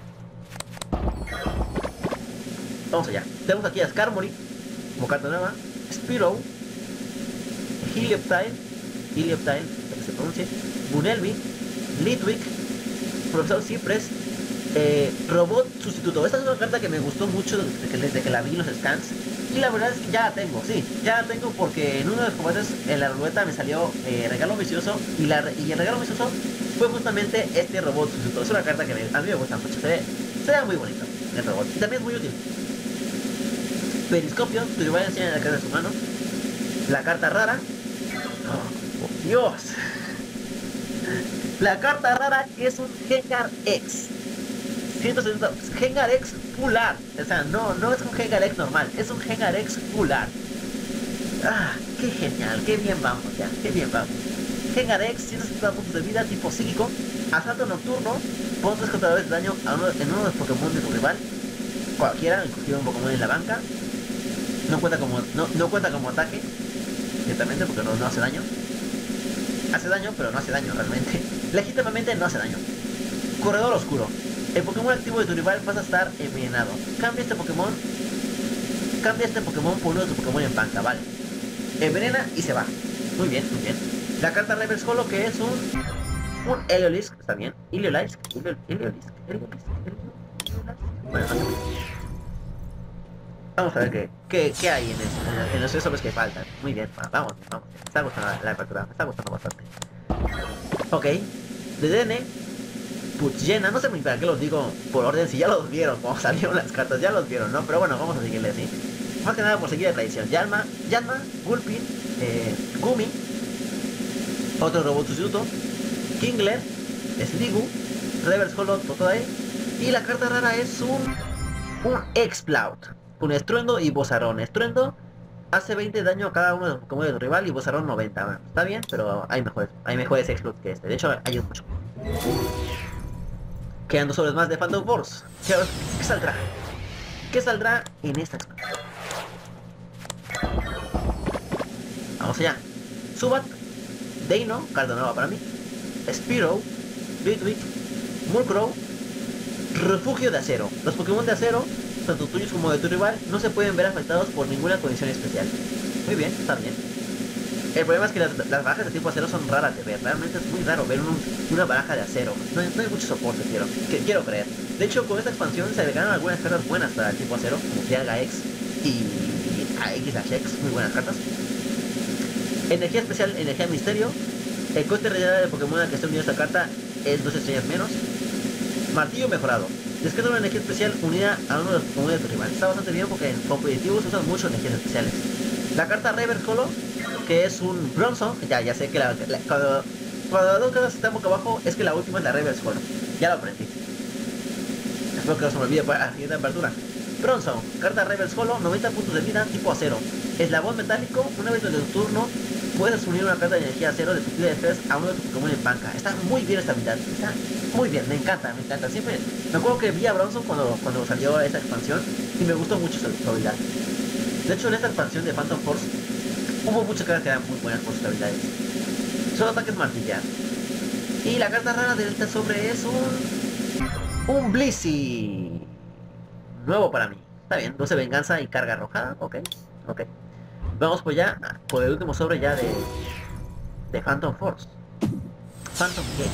Vamos allá. Tenemos aquí a Skarmory como carta nueva. Spearow. Helioptile, que se pronuncie. Bunelby. Litwick. Profesor Cypress. Robot sustituto. Esta es una carta que me gustó mucho desde que la vi en los scans. Y la verdad es que ya la tengo, sí. Ya la tengo porque en uno de los combates en la ruleta me salió regalo vicioso. Y el regalo vicioso fue justamente este robot sustituto. Es una carta que a mí me gusta mucho. Se ve muy bonito el robot. Y también es muy útil. Periscopio, tu rival enseña la carta de su mano. La carta rara. Oh, Dios. La carta rara es un Gengar X. 170. Gengar X Full Art. O sea, no es un Gengar X normal. Es un Gengar X Full Art. Ah, qué genial. Qué bien vamos ya. Qué bien vamos. Gengar X, 170 puntos de vida, tipo psíquico. Asalto nocturno. Pon 3 contadores de daño en uno de los Pokémon de tu rival. Cualquiera, inclusive un Pokémon en la banca. No cuenta como ataque. Ciertamente, porque no hace daño. Hace daño, pero no hace daño realmente. Legítimamente no hace daño. Corredor oscuro. El Pokémon activo de tu rival pasa a estar envenenado. Cambia este Pokémon por uno de tus Pokémon en banca, vale. Envenena y se va. Muy bien, muy bien. La carta Reverse Holo, que es un Heliolisk, está bien. Heliolisk. Bueno, no sé. Vamos a ver qué hay en los 3 sobres que faltan. Muy bien, vamos. Me está gustando la apertura, me está gustando bastante. Ok. DDN. Puchena, no sé ni para qué los digo por orden, si ya los vieron, como salieron las cartas, ya los vieron, ¿no? Pero bueno, vamos a seguirle así. Más que nada por seguir la tradición. Yanma, Gulpin, Gumi, otro robot sustituto, Kingler, Sliggoo, Reverse Holo, Totodile, y la carta rara es un Exploud, con estruendo y bozarrón. Estruendo hace 20 daño a cada uno de los Pokémon de tu rival y bozarrón 90. Bueno, está bien, pero hay mejores Exploud que este. De hecho, hay mucho. Quedan 2 sobres más de Phantom Force. ¿Qué saldrá? ¿Qué saldrá en esta expansión? Vamos allá. Zubat, Deino, carta nueva para mí. Spearow, Litwick, Murkrow, Refugio de Acero. Los Pokémon de acero, tanto tuyos como de tu rival, no se pueden ver afectados por ninguna condición especial. Muy bien, está bien. El problema es que las barajas de tipo acero son raras de ver. Realmente es muy raro ver una baraja de acero. No hay mucho soporte, quiero creer. De hecho, con esta expansión se agregaron algunas cartas buenas para el tipo acero, como Dialga X y X, muy buenas cartas. Energía especial, energía misterio. El coste real del Pokémon al que esté unido esta carta es 2 estrellas menos. Martillo mejorado. Descarta una energía especial unida a uno de los Pokémon de tu rival. Está bastante bien porque en competitivos se usan mucho energías especiales. La carta Reverse Holo, que es un Bronzong. Ya sé que cuando dos cartas están boca abajo es que la última es la Reverse Holo. Ya lo aprendí. Espero que no se me olvide para la siguiente apertura. Bronzong, carta Reverse Holo, 90 puntos de vida, tipo acero. Eslabón metálico, una vez durante tu turno puedes unir una carta de energía acero de tu tira de estrés a uno de tus Pokémon en banca. Está muy bien esta habilidad, está muy bien, me encanta. Siempre me acuerdo que vi a Bronzong cuando salió esta expansión y me gustó mucho su habilidad. De hecho, en esta expansión de Phantom Force hubo muchas cartas que eran muy buenas por sus habilidades. Solo ataques martillar. Y la carta rara de este sobre es un Blissey. Nuevo para mí. Está bien, 12 venganza y carga arrojada. Ok. Vamos pues ya por el último sobre ya de Phantom Force. Phantom Gate.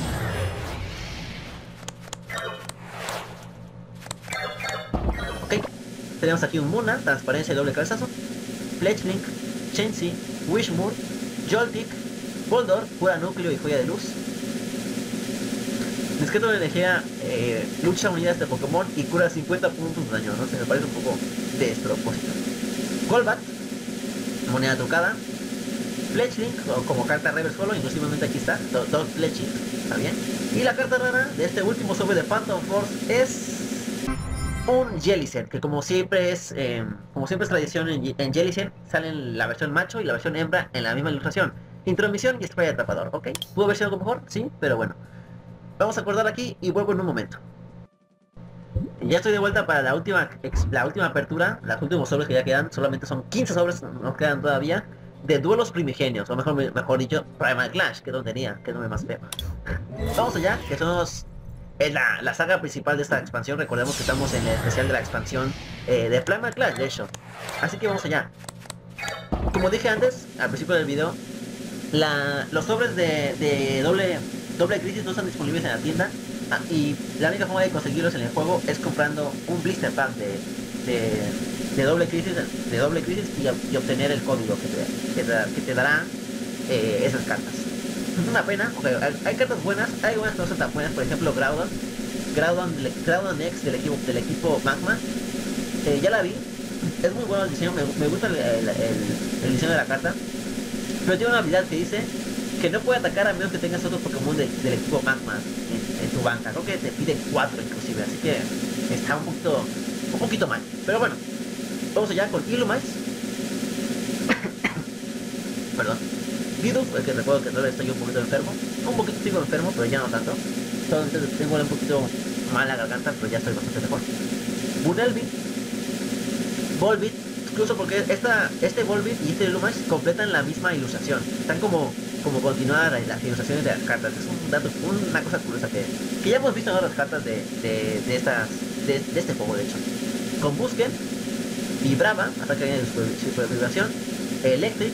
Ok. Tenemos aquí un Muna, transparencia y doble calzazo. Fletchling, Chansey, Wishmur, Joltik, Boldor, cura núcleo y joya de luz. Descarta una energía, lucha unidades de Pokémon y cura 50 puntos de daño, no sé, me parece un poco despropósito. Golbat, moneda trucada. Fletchling, como carta Reverse Holo, inclusivamente aquí está, dos Fletchling, está bien. Y la carta rara de este último sobre de Phantom Force es un Jellicent, que como siempre es tradición en Jellicent, salen la versión macho y la versión hembra en la misma ilustración. Intromisión y spray atrapador, ¿ok? ¿Pudo haber sido algo mejor? Sí, pero bueno. Vamos a acordar aquí y vuelvo en un momento. Ya estoy de vuelta para la última apertura. Los últimos sobres que ya quedan, solamente son 15 sobres, nos quedan todavía, de duelos primigenios, o mejor dicho, Primal Clash. Qué tontería, qué nombre más feo. Vamos allá, que son Es la saga principal de esta expansión. Recordemos que estamos en el especial de la expansión de Primal Clash, de hecho. Así que vamos allá. Como dije antes, al principio del video, los sobres de doble crisis no están disponibles en la tienda. Y la única forma de conseguirlos en el juego es comprando un blister pack de doble crisis, y obtener el código que te dará esas cartas. Es una pena, porque hay cartas buenas, hay buenas que no son tan buenas. Por ejemplo, Groudon X del equipo Magma. Ya la vi, es muy bueno el diseño, me gusta el diseño de la carta, pero tiene una habilidad que dice que no puede atacar a menos que tengas otro Pokémon del equipo Magma en tu banca. Creo que te pide 4 inclusive, así que está un poquito mal. Pero bueno, vamos allá con Illumise. Perdón. Bidoof, que recuerdo que todavía estoy un poquito enfermo. Un poquito sigo enfermo, pero ya no tanto. Entonces tengo un poquito mala garganta, pero ya estoy bastante mejor. Bunnelby, Volbeat, incluso porque este Volbeat y este Illumise completan la misma ilustración. Están como continuar las ilustraciones de las cartas. Es un dato, una cosa curiosa que ya hemos visto en otras cartas de este juego, de hecho. Con Busken, Vibrava, ataque de super vibración, Electric,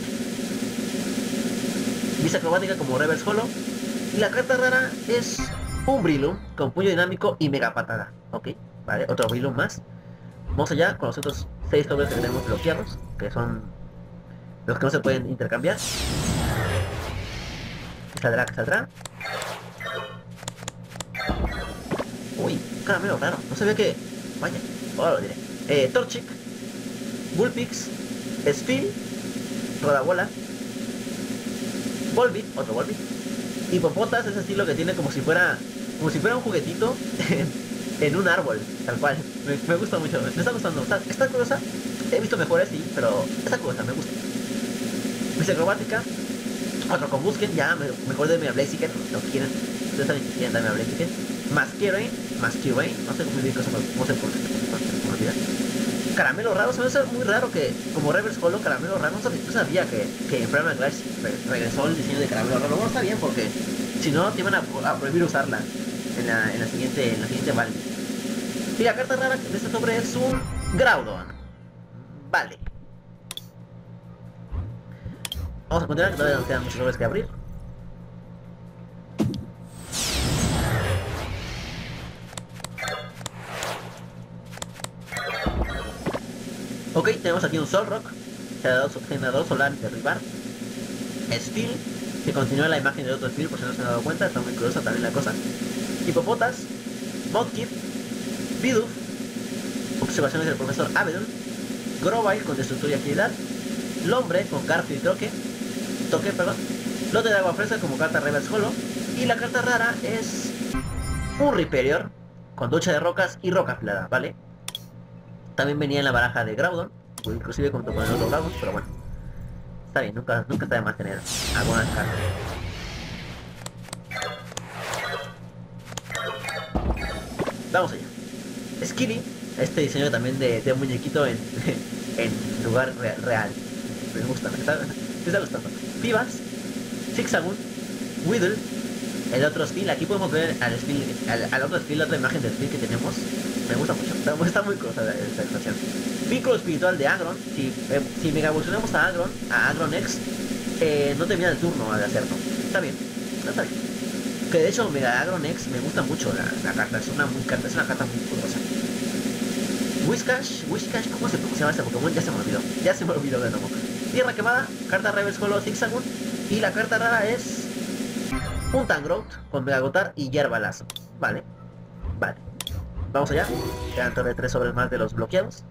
Visa acrobática como Reverse Holo, y la carta rara es un Breloom con puño dinámico y mega patada. Ok, vale, otro Breloom más. Vamos allá con los otros 6 sobres que tenemos bloqueados, que son los que no se pueden intercambiar. Que saldrá. Uy, caramelo raro. No sabía que... Vaya, ahora lo diré. Torchic, Bullpix, Sphere, Rodabola, Volbeat, otro Volbeat, y Popotas, ese estilo que tiene como si fuera un juguetito en un árbol, tal cual. Me gusta mucho, me está gustando. Esta cosa, he visto mejores, sí, pero esta cosa me gusta. Visa acrobática, otro con Busken, ya mejor de mi Blaziken, lo quieren. Ustedes saben que quieren darme a Blaziken. Masquerain, no sé cómo decir cosas, no sé por qué. Caramelo raro, se me hace muy raro que como Reverse Holo, caramelo raro, no sabía que en Primal Clash regresó el diseño de caramelo raro. Bueno, está bien, porque si no te iban a prohibir usarla en la siguiente Valve. Y la carta rara de este sobre es un Groudon. Vale. Vamos a continuar, que todavía nos quedan muchos sobres que abrir. Ok, tenemos aquí un Solrock, generador solar derribar, Steel, que continúa la imagen de otro Steel por si no se han dado cuenta, está muy curiosa también la cosa. Hipopotas, Mudkip, Bidoof, observaciones del profesor Avedon, Grovyle con destructor y agilidad, Lombre con Garfio y Toque, Lote de agua fresca como carta Reverse Holo, y la carta rara es un Riperior con ducha de rocas y roca afilada, ¿vale? También venía en la baraja de Groudon, inclusive junto con el otro Groudon, pero bueno, está bien, nunca está de más tener algunas cartas. Vamos allá. Skilly, este diseño también de muñequito en lugar real. Me gusta, me está gustando. Pivas, Zigzagoon, Whittle, el otro Steel. Aquí podemos ver al otro Steel, la otra imagen del Steel que tenemos. Me gusta mucho, está muy cosa esta expansión. Vínculo espiritual de Agron. Si mega evolucionamos a Agron X, no termina el turno de hacerlo. Está bien. Que de hecho Mega Agron X me gusta mucho la carta, es una carta muy poderosa. Whiscash, ¿cómo se llama este Pokémon? Ya se me olvidó de nuevo. Tierra quemada, carta Reverse Holo Zigzagoon, y la carta rara es un Tangrowth con Mega Gotar y Hierba Lazo. Vale. Vamos allá. Quedan todavía 3 sobres más de los bloqueados.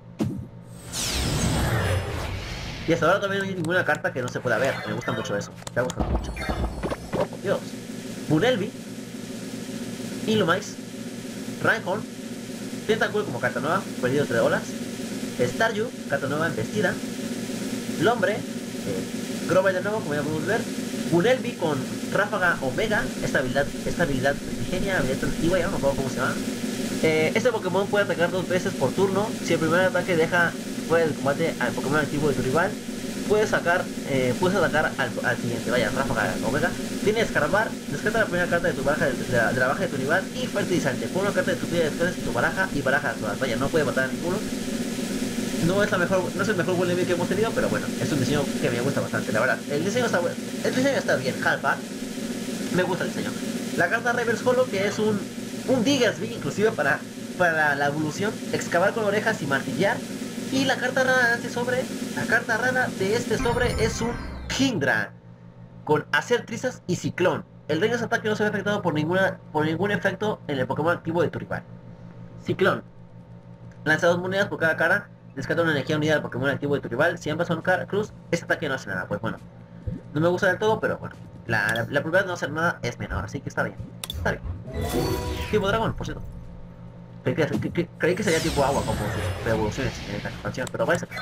Y hasta ahora también no hay ninguna carta que no se pueda ver. Me gusta mucho eso. Me gusta mucho. Oh, por Dios. Bunnelby, Illumise, Rhyhorn, Tentacool como carta nueva, perdido 3 olas, Staryu, carta nueva embestida, Lombre, Grovyle de nuevo, como ya podemos ver, Bunnelby con Ráfaga Omega, esta habilidad Prigenia, habilidad antigua, ya no me acuerdo cómo se llama. Este Pokémon puede atacar 2 veces por turno. Si el primer ataque deja fuera del combate al Pokémon antiguo de tu rival, puedes atacar al siguiente. Vaya, ráfaga omega. Tienes escarbar, descarta la primera carta de tu baraja de la baraja de tu rival y fertilizante. Pon una carta de tu vida después de tu baraja y baraja todas. Vaya, no puede matar a ninguno. No es el mejor buen que hemos tenido, pero bueno, es un diseño que me gusta bastante, la verdad. El diseño está bien, half-art. Me gusta el diseño. La carta Reverse Hollow, que es un Diggersby, inclusive para la evolución, excavar con orejas y martillar. Y la carta rara de este sobre es un Hindra con hacer trizas y ciclón. El daño de ataque no se ve afectado por ningún efecto en el Pokémon activo de tu rival. Ciclón. Lanza 2 monedas por cada cara. Descarta una energía unida al Pokémon activo de tu rival. Si ambas son cruz, este ataque no hace nada. Pues bueno, no me gusta del todo, pero bueno, la probabilidad de no hacer nada es menor, así que está bien. Está bien. Tipo dragón, por cierto. Creí que sería tipo agua como sus revoluciones en esta expansión, pero parece que...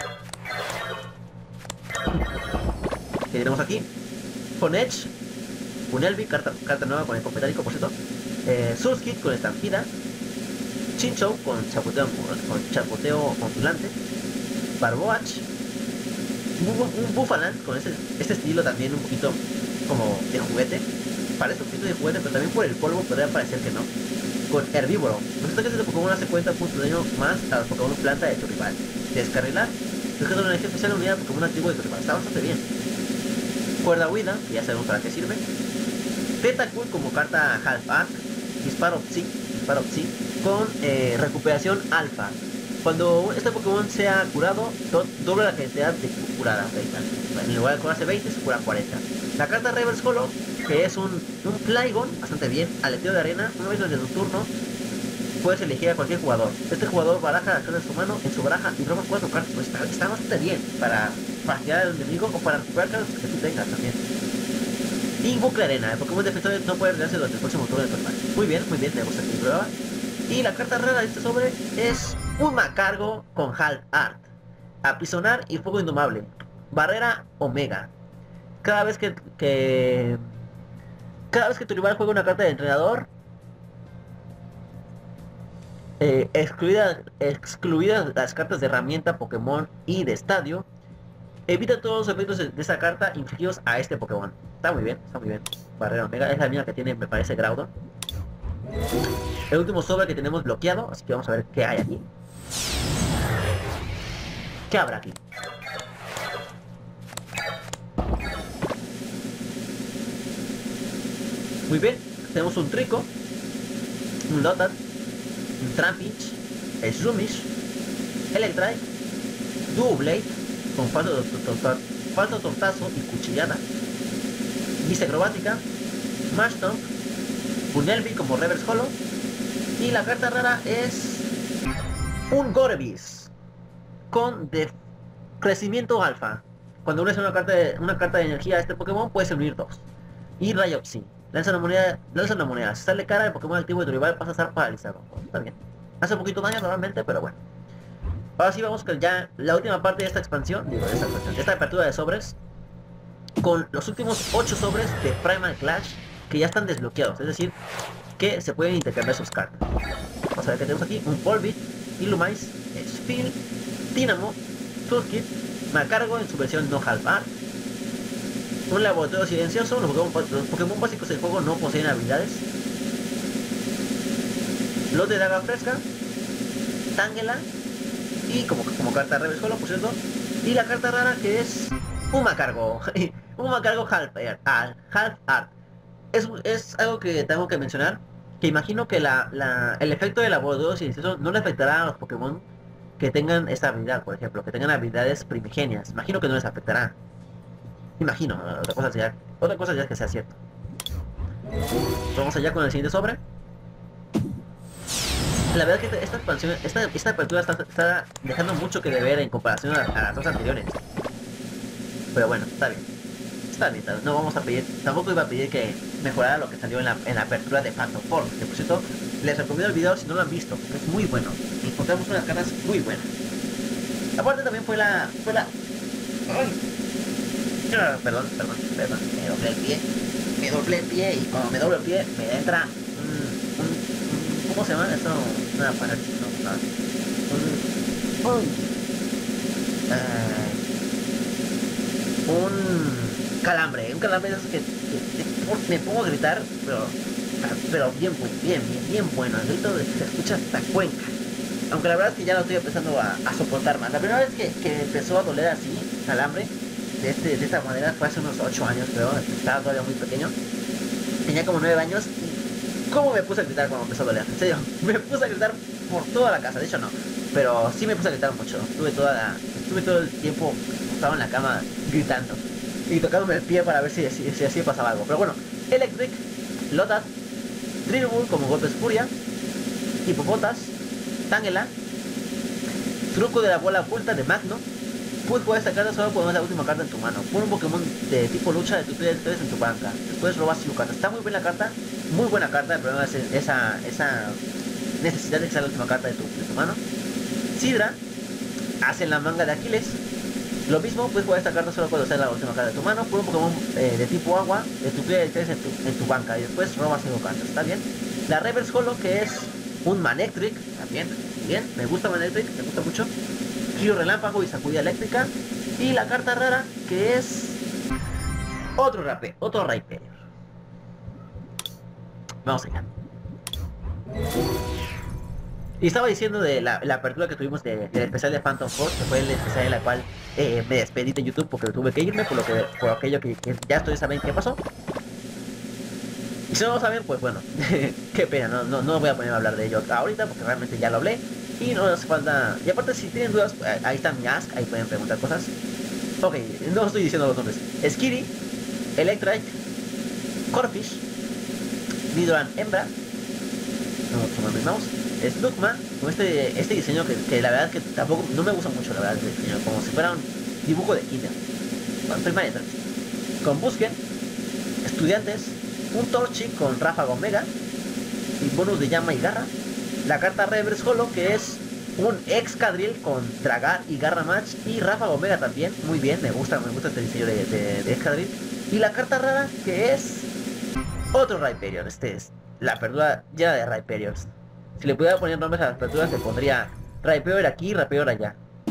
¿Qué tenemos aquí? Con Edge, Punelby, carta nueva con el metálico, por cierto. Surskit con estampida. Chinchou con chapoteo ondulante. Barboach. Un Buffaland con este estilo también un poquito como de juguete. Parece un poquito de juguete, pero también por el polvo podría parecer que no. Con Herbívoro. Los ataques de Pokémon hace cuenta puntos de daño más a los Pokémon planta de tu rival. Descarrilar. Descarta una energía especial unida al Pokémon activo de tu rival. Está bastante bien. Cuerda huida, que ya sabemos para qué sirve. Tentacool como carta Half Arc. Disparo Psi con recuperación alfa. Cuando este Pokémon sea curado, doble la cantidad de curadas. En lugar de curarse 20, se cura 40. La carta Reverse Hollow, que es un Flygon, bastante bien, aleteo de arena. Una vez desde tu turno, puedes elegir a cualquier jugador. Este jugador baraja las cartas de su mano en su baraja y robas 4 cartas. Pues está bastante bien para fastidiar al enemigo o para recuperar cartas que tú tengas también. Y bucle arena, el Pokémon defensor no puede retirarse durante el próximo turno de combate. Muy bien, me gusta que prueba. Y la carta rara de este sobre es un Macargo con Half Art. Aprisionar y fuego indomable. Barrera Omega. Cada vez que tu rival juega una carta de entrenador, excluidas las cartas de herramienta, Pokémon y de estadio, evita todos los efectos de esa carta infligidos a este Pokémon. Está muy bien, está muy bien. Barrera Omega es la misma que tiene, me parece, Groudon. El último sobre que tenemos bloqueado, así que vamos a ver qué hay aquí. ¿Qué habrá aquí? Muy bien, tenemos un Trico, un Lotat, un Trampinch, el Shroomish, Electrike, Doublade con falso tortazo y cuchillada, Vista acrobática, Marshtomp, Punelby como Reverse Hollow, y la carta rara es un Gorebyss con crecimiento alfa. Cuando unes una carta de energía a este Pokémon, puedes unir 2. Y Rayo Psi. Lanza una moneda. Si sale cara, el Pokémon activo de tu rival pasa a estar paralizado. Está bien. Hace un poquito daño normalmente, pero bueno. Ahora sí vamos con ya la última parte de esta expansión, de esta apertura de sobres, con los últimos 8 sobres de Primal Clash que ya están desbloqueados, es decir, que se pueden intercambiar sus cartas. Vamos a ver qué tenemos aquí: un Volbeat, Illumise, Sphere, Tynamo, Surskit, Macargo en su versión no Half Art, un laboratorio silencioso. Los Pokémon básicos del juego no poseen habilidades. Los de daga fresca, Tangela, y como carta Reverse Hollow, por cierto. Y la carta rara, que es un Macargo. Un Macargo Half Art. Es algo que tengo que mencionar, que imagino que el efecto del laboratorio silencioso no le afectará a los Pokémon que tengan esta habilidad, por ejemplo, que tengan habilidades primigenias. Imagino que no les afectará. Imagino, otra cosa ya es que sea cierto. Vamos allá con el siguiente sobre. La verdad es que esta expansión, esta apertura está dejando mucho que deber en comparación a las dos anteriores. Pero bueno, está bien. No vamos a pedir, tampoco iba a pedir que mejorara lo que salió en la apertura de Phantom Force, que por cierto, les recomiendo el video si no lo han visto, porque es muy bueno. Encontramos unas caras muy buenas. Aparte también fue la... ¡Ay! Perdón, me doblé el pie y cuando me doblo el pie me entra ¿cómo se llama eso? Una parálisis, un calambre de esos que me pongo a gritar, pero bien bueno, el grito se escucha hasta Cuenca. Aunque la verdad es que ya lo estoy empezando a soportar más. La primera vez que empezó a doler así, calambre, de esta manera fue hace unos 8 años, creo, estaba todavía muy pequeño. Tenía como 9 años y ¿cómo me puse a gritar cuando empezó a doler? En serio, me puse a gritar por toda la casa, de hecho no, pero sí me puse a gritar mucho. Estuve todo el tiempo estaba en la cama gritando y tocándome el pie para ver si así pasaba algo. Pero bueno, Electric, Lotat, Drill Bull como golpes furia, Hipopotas, Tangela, truco de la bola oculta de Magno. Puedes jugar esta carta solo cuando es la última carta en tu mano. Pon un Pokémon de tipo lucha de tu Twitter en tu banca. Después robas 5 cartas. Está muy buena carta, muy buena carta. El problema es esa necesidad de que sea la última carta de tu mano. Sidra, hace la manga de Aquiles. Lo mismo, puedes jugar esta carta solo cuando sea la última carta de tu mano. Pon un Pokémon de tipo agua de tu Twitter en tu banca. Y después robas 5 cartas. ¿Está bien? La Reverse Holo, que es un Manectric. También, bien. Me gusta Manectric, me gusta mucho. Giro relámpago y sacudida eléctrica. Y la carta rara, que es otro Rhyperior. Vamos allá. Y estaba diciendo de la apertura que tuvimos del especial de Phantom Force, que fue el especial en la cual me despedí de YouTube porque tuve que irme por aquello que ya ustedes saben qué pasó. Y si no lo saben, pues bueno, qué pena, no voy a ponerme a hablar de ello ahorita porque realmente ya lo hablé. Y no hace falta. Y aparte, si tienen dudas, ahí está mi Ask, ahí pueden preguntar cosas. Ok, no estoy diciendo los nombres. Skitty, Electrike, Corfish, Nidoran Hembra, no me mouse, Slugma, con este diseño que la verdad es que tampoco no me gusta mucho, la verdad, este diseño, como si fuera un dibujo de kinder. Bueno, primaria entonces. Con Busken, Estudiantes, un Torchic con Ráfaga Omega y bonus de llama y garra. La carta Reverse Holo, que es un Excadrill con Dragar y Garra Match y Ráfaga Omega también. Muy bien, me gusta este diseño de Excadrill. Y la carta rara, que es otro Rhyperior. Este es la apertura llena de Rhyperiors. Si le pudiera poner nombres a las aperturas, le pondría Rhyperior aquí, Rhyperior allá.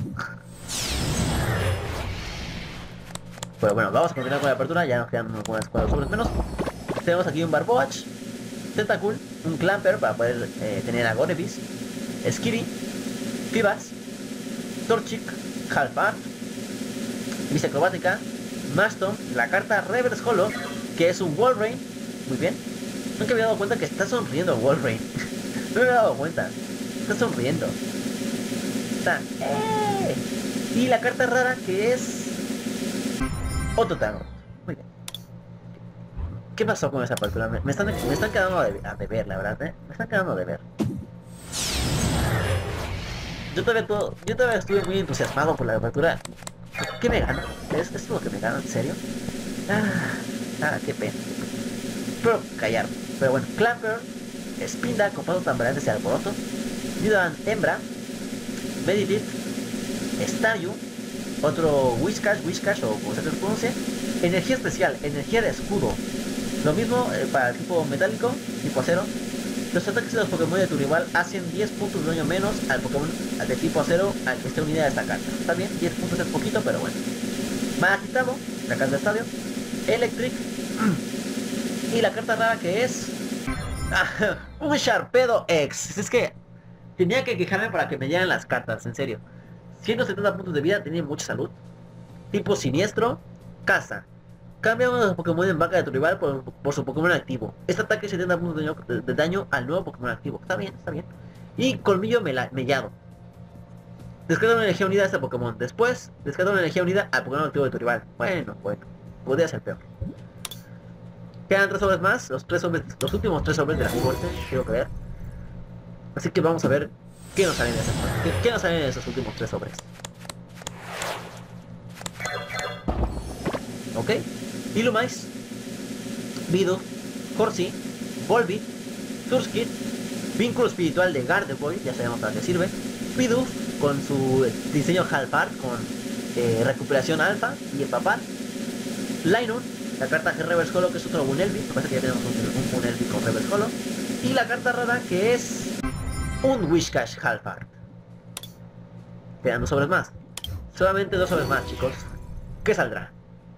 Pero bueno, vamos a continuar con la apertura. Ya nos quedan unas 4 sobres menos. Tenemos aquí un Barboach, Tentacool, un Clamper para poder tener a Gorebyss, Skitty, Fibas, Torchic, Half-Art, Vista Acrobática, Maston, la carta Reverse Holo, que es un Walrein. Muy bien. Nunca me había dado cuenta que está sonriendo Walrein. No me había dado cuenta. Está sonriendo. Está. Y la carta rara, que es otro Tango. Muy bien. ¿Qué pasó con esa apertura? Me están quedando a deber, la verdad, Me están quedando a deber. Yo todavía estuve muy entusiasmado por la apertura. ¿Qué me gana? ¿Es lo que me gana? ¿En serio? Qué pena. Espero callar. Pero bueno, Clamper, Spinda con pasos tambaleantes y alboroto, Nidoran Hembra, Medivh, Staryu, otro Whiscash o como se pronuncia, energía especial, energía de escudo. Lo mismo para el tipo metálico, tipo acero. Los ataques de los Pokémon de tu rival hacen 10 puntos de daño menos al Pokémon de tipo acero al que esté unida a esta carta. Está bien, 10 puntos es poquito, pero bueno. Magitavo, la carta de estadio, Electric y la carta rara, que es un Sharpedo X. Es que tenía que quejarme para que me llegan las cartas, en serio. 170 puntos de vida, tiene mucha salud. Tipo siniestro, caza. Cambia uno de los Pokémon en banca de tu rival por su Pokémon activo. Este ataque 70 puntos de daño al nuevo Pokémon activo. Está bien, está bien. Y colmillo mellado. Descarta una energía unida a este Pokémon. Después, descarta una energía unida al Pokémon activo de tu rival. Bueno. Podría ser peor. Quedan 3 sobres más. Los últimos 3 sobres de la suerte, quiero creer. Así que vamos a ver qué nos salen en esos últimos 3 sobres. Ok. Illumise, Bidoof, Horsey, Volbeat, Surskit, Vínculo Espiritual de Gardevoir, ya sabemos para qué sirve. Bidoof con su diseño Half-Art con recuperación alfa y empapar. Linoon, la carta Reverse Holo, que es otro Bunelby, me parece que ya tenemos un Bunelby con Reverse Holo. Y la carta rara, que es un Whiscash Half-Art. Quedan 2 sobres más. Solamente 2 sobres más, chicos. ¿Qué saldrá?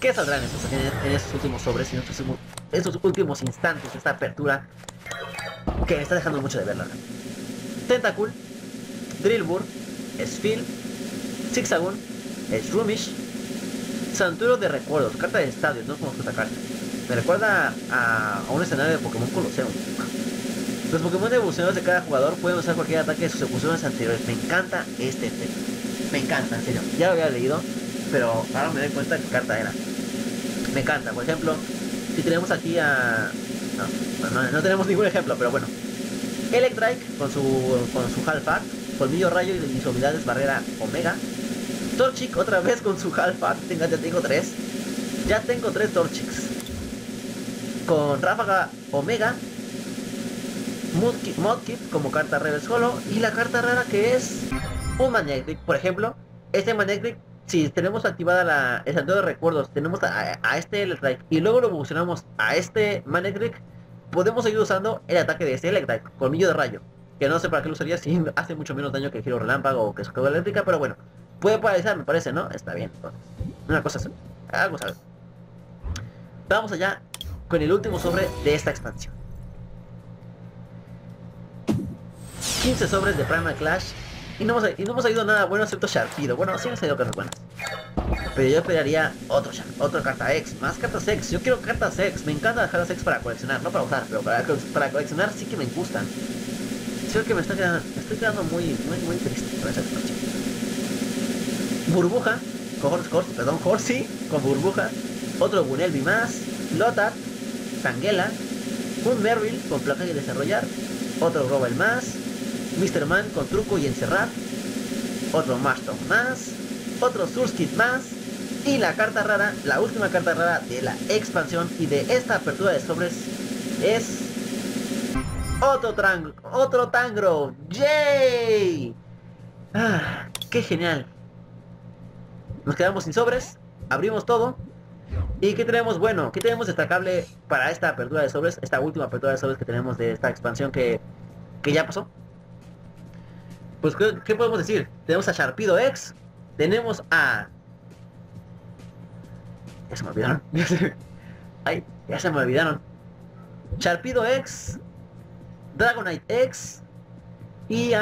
¿Qué saldrá en estos últimos sobres, en estos últimos instantes de esta apertura que me está dejando mucho de ver, la verdad? Tentacool, Drillbur, Sphere, Zigzagoon, Shroomish, Santuario de Recuerdos, carta de estadio, no conozco esta carta. Me recuerda a un escenario de Pokémon Colosseum. Los Pokémon evolucionados de cada jugador pueden usar cualquier ataque de sus evoluciones anteriores. Me encanta este efecto. Me encanta, en serio. Ya lo había leído, pero ahora me doy cuenta de qué carta era. Me encanta. Por ejemplo, si tenemos aquí a... No tenemos ningún ejemplo, pero bueno. Electrike con su Half-Art, Colmillo Rayo y mis habilidades Barrera Omega. Torchic otra vez con su Half-Art. Ya tengo 3. Ya tengo 3 Torchics. Con Ráfaga Omega. Mudkip como carta Reverse Holo. Y la carta rara que es un Manectric. Por ejemplo, este Manectric, si tenemos activada el Santuario de Recuerdos, tenemos a este Electrike y luego lo evolucionamos a este Manectric, podemos seguir usando el ataque de este Electrike, Colmillo de Rayo. Que no sé para qué lo usaría si hace mucho menos daño que el Giro Relámpago o que su eléctrica, pero bueno, puede paralizar, me parece, ¿no? Está bien. Entonces, una cosa así. Algo sabe. Vamos allá con el último sobre de esta expansión. 15 sobres de Primal Clash. Y no hemos salido nada bueno excepto Sharpedo. Bueno, sí hemos salido cartas buenas. Pero yo esperaría otra carta X. Más cartas X. Yo quiero cartas X. Me encanta dejar las X para coleccionar. No para usar, pero para coleccionar sí que me gustan. Creo que me estoy quedando muy triste con esa expansión. Burbuja. Horsey con burbuja. Otro Bunelby más. Lotat. Tangela. Un Merrill con placa y desarrollar. Otro Robel más. Mr. Man con truco y encerrar. Otro Mashton más. Otro Surskit más. Y la carta rara, la última carta rara de la expansión y de esta apertura de sobres es otro Tangrowth. ¡Yay! Ah, ¡qué genial! Nos quedamos sin sobres. Abrimos todo. ¿Y qué tenemos bueno? ¿Qué tenemos destacable para esta apertura de sobres? Esta última apertura de sobres que tenemos de esta expansión que ya pasó. Pues, ¿qué podemos decir? Tenemos a Sharpedo X. Tenemos a... Ya se me olvidaron. Ay, ya se me olvidaron. Sharpedo X. Dragonite X. Y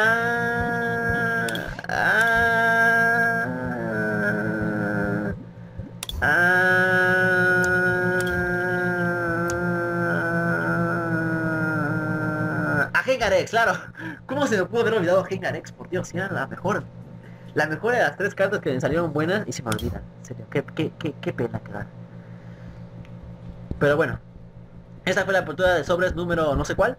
Gengar X, claro. ¿Cómo se me pudo haber olvidado a Gengar X? Por Dios, era la mejor. La mejor de las 3 cartas que me salieron buenas y se me olvidan. En serio, qué pena que da. Pero bueno. Esta fue la apertura de sobres número no sé cuál.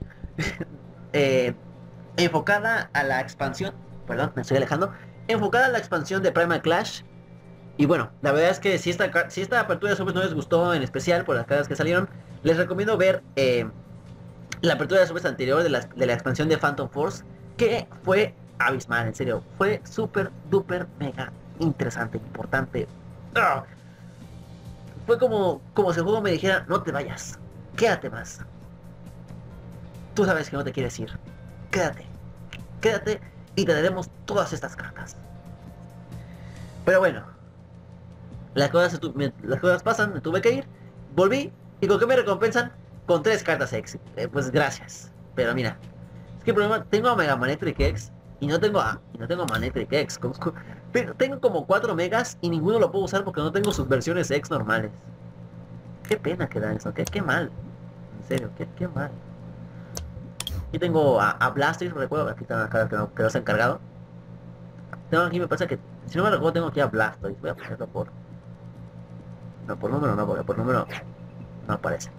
Enfocada a la expansión. Perdón, me estoy alejando. Enfocada a la expansión de Primal Clash. Y bueno, la verdad es que si esta apertura de sobres no les gustó en especial por las cartas que salieron, les recomiendo ver la apertura de sobres anterior de la expansión de Phantom Force, que fue abismal, en serio. Fue súper, duper, mega interesante, importante. ¡Ugh! Fue como si el juego me dijera, no te vayas, quédate más. Tú sabes que no te quieres ir. Quédate y te daremos todas estas cartas. Pero bueno, las cosas pasan, me tuve que ir, volví, y ¿con qué me recompensan? Con 3 cartas X. Pues gracias. Pero mira, es que el problema, tengo a Mega Manectric X y no tengo Manectric X. Tengo como 4 megas y ninguno lo puedo usar porque no tengo sus versiones X normales. Qué pena que da eso, qué mal. En serio, qué mal. Aquí tengo a Blastoise, recuerdo, aquí está acá que lo has encargado. Tengo aquí, me parece que, si no me recuerdo, tengo aquí a Blastoise. Voy a ponerlo por número no, porque por número no aparece.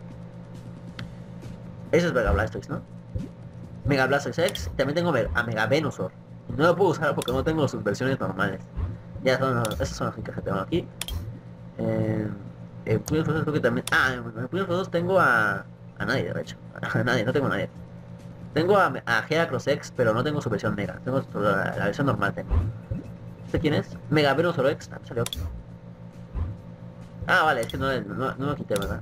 Eso es Mega Blastoise, ¿no? Mega Blastoise X. También tengo a Mega Venusaur. No lo puedo usar porque no tengo sus versiones normales. Esas son las únicas que tengo aquí. En Puños creo que también... en Puños tengo a nadie, de hecho. A nadie, no tengo a nadie. Tengo a Heracross X, pero no tengo su versión Mega. Tengo la versión normal tengo. ¿Este quién es? Mega Venusaur X. Salió. Vale, es que no lo quité, ¿verdad?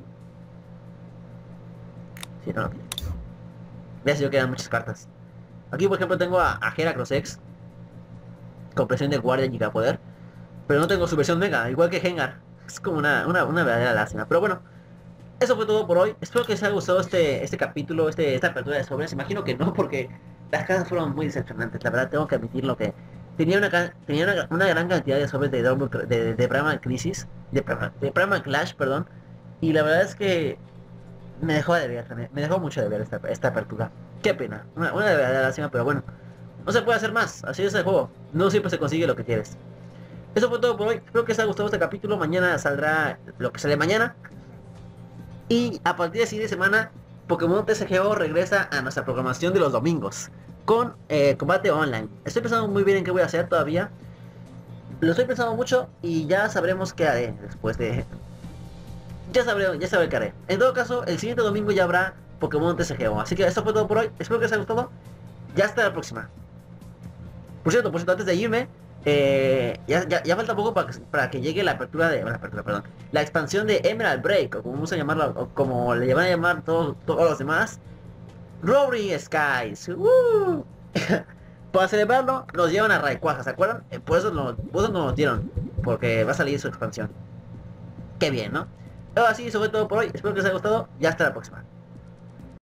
Sí, no lo quité. Veas, yo quedan muchas cartas. Aquí, por ejemplo, tengo a Heracross X con presión de guardia y gigapoder, pero no tengo su versión Mega, igual que Gengar. Es como una verdadera lástima. Pero bueno, eso fue todo por hoy. Espero que les haya gustado este capítulo, esta apertura de sobres. Imagino que no, porque las cajas fueron muy decepcionantes. La verdad, tengo que admitirlo que tenía una gran cantidad de sobres de Primal Crisis, de Primal Clash, perdón. Y la verdad es que me dejó de ver, me dejó mucho de ver esta apertura. Qué pena, una verdadera lástima, pero bueno, no se puede hacer más. Así es el juego. No siempre se consigue lo que quieres. Eso fue todo por hoy. Espero que les haya gustado este capítulo. Mañana saldrá lo que sale mañana. Y a partir de fin de semana, Pokémon TCGO regresa a nuestra programación de los domingos con combate online. Estoy pensando muy bien en qué voy a hacer todavía. Lo estoy pensando mucho y ya sabremos qué haré después de... ya sabré qué haré. En todo caso, el siguiente domingo ya habrá Pokémon TCGO. Así que esto fue todo por hoy. Espero que les haya gustado. Ya hasta la próxima. Por cierto, antes de irme, ya falta poco para que llegue la apertura perdón, la expansión de Emerald Break, o como vamos a llamarla, o como le van a llamar todos los demás, Roaring Skies. Para celebrarlo, nos llevan a Rayquaza, ¿se acuerdan? Por eso nos dieron, porque va a salir su expansión. Qué bien, ¿no? Ahora sí, eso fue todo por hoy. Espero que les haya gustado. Ya hasta la próxima.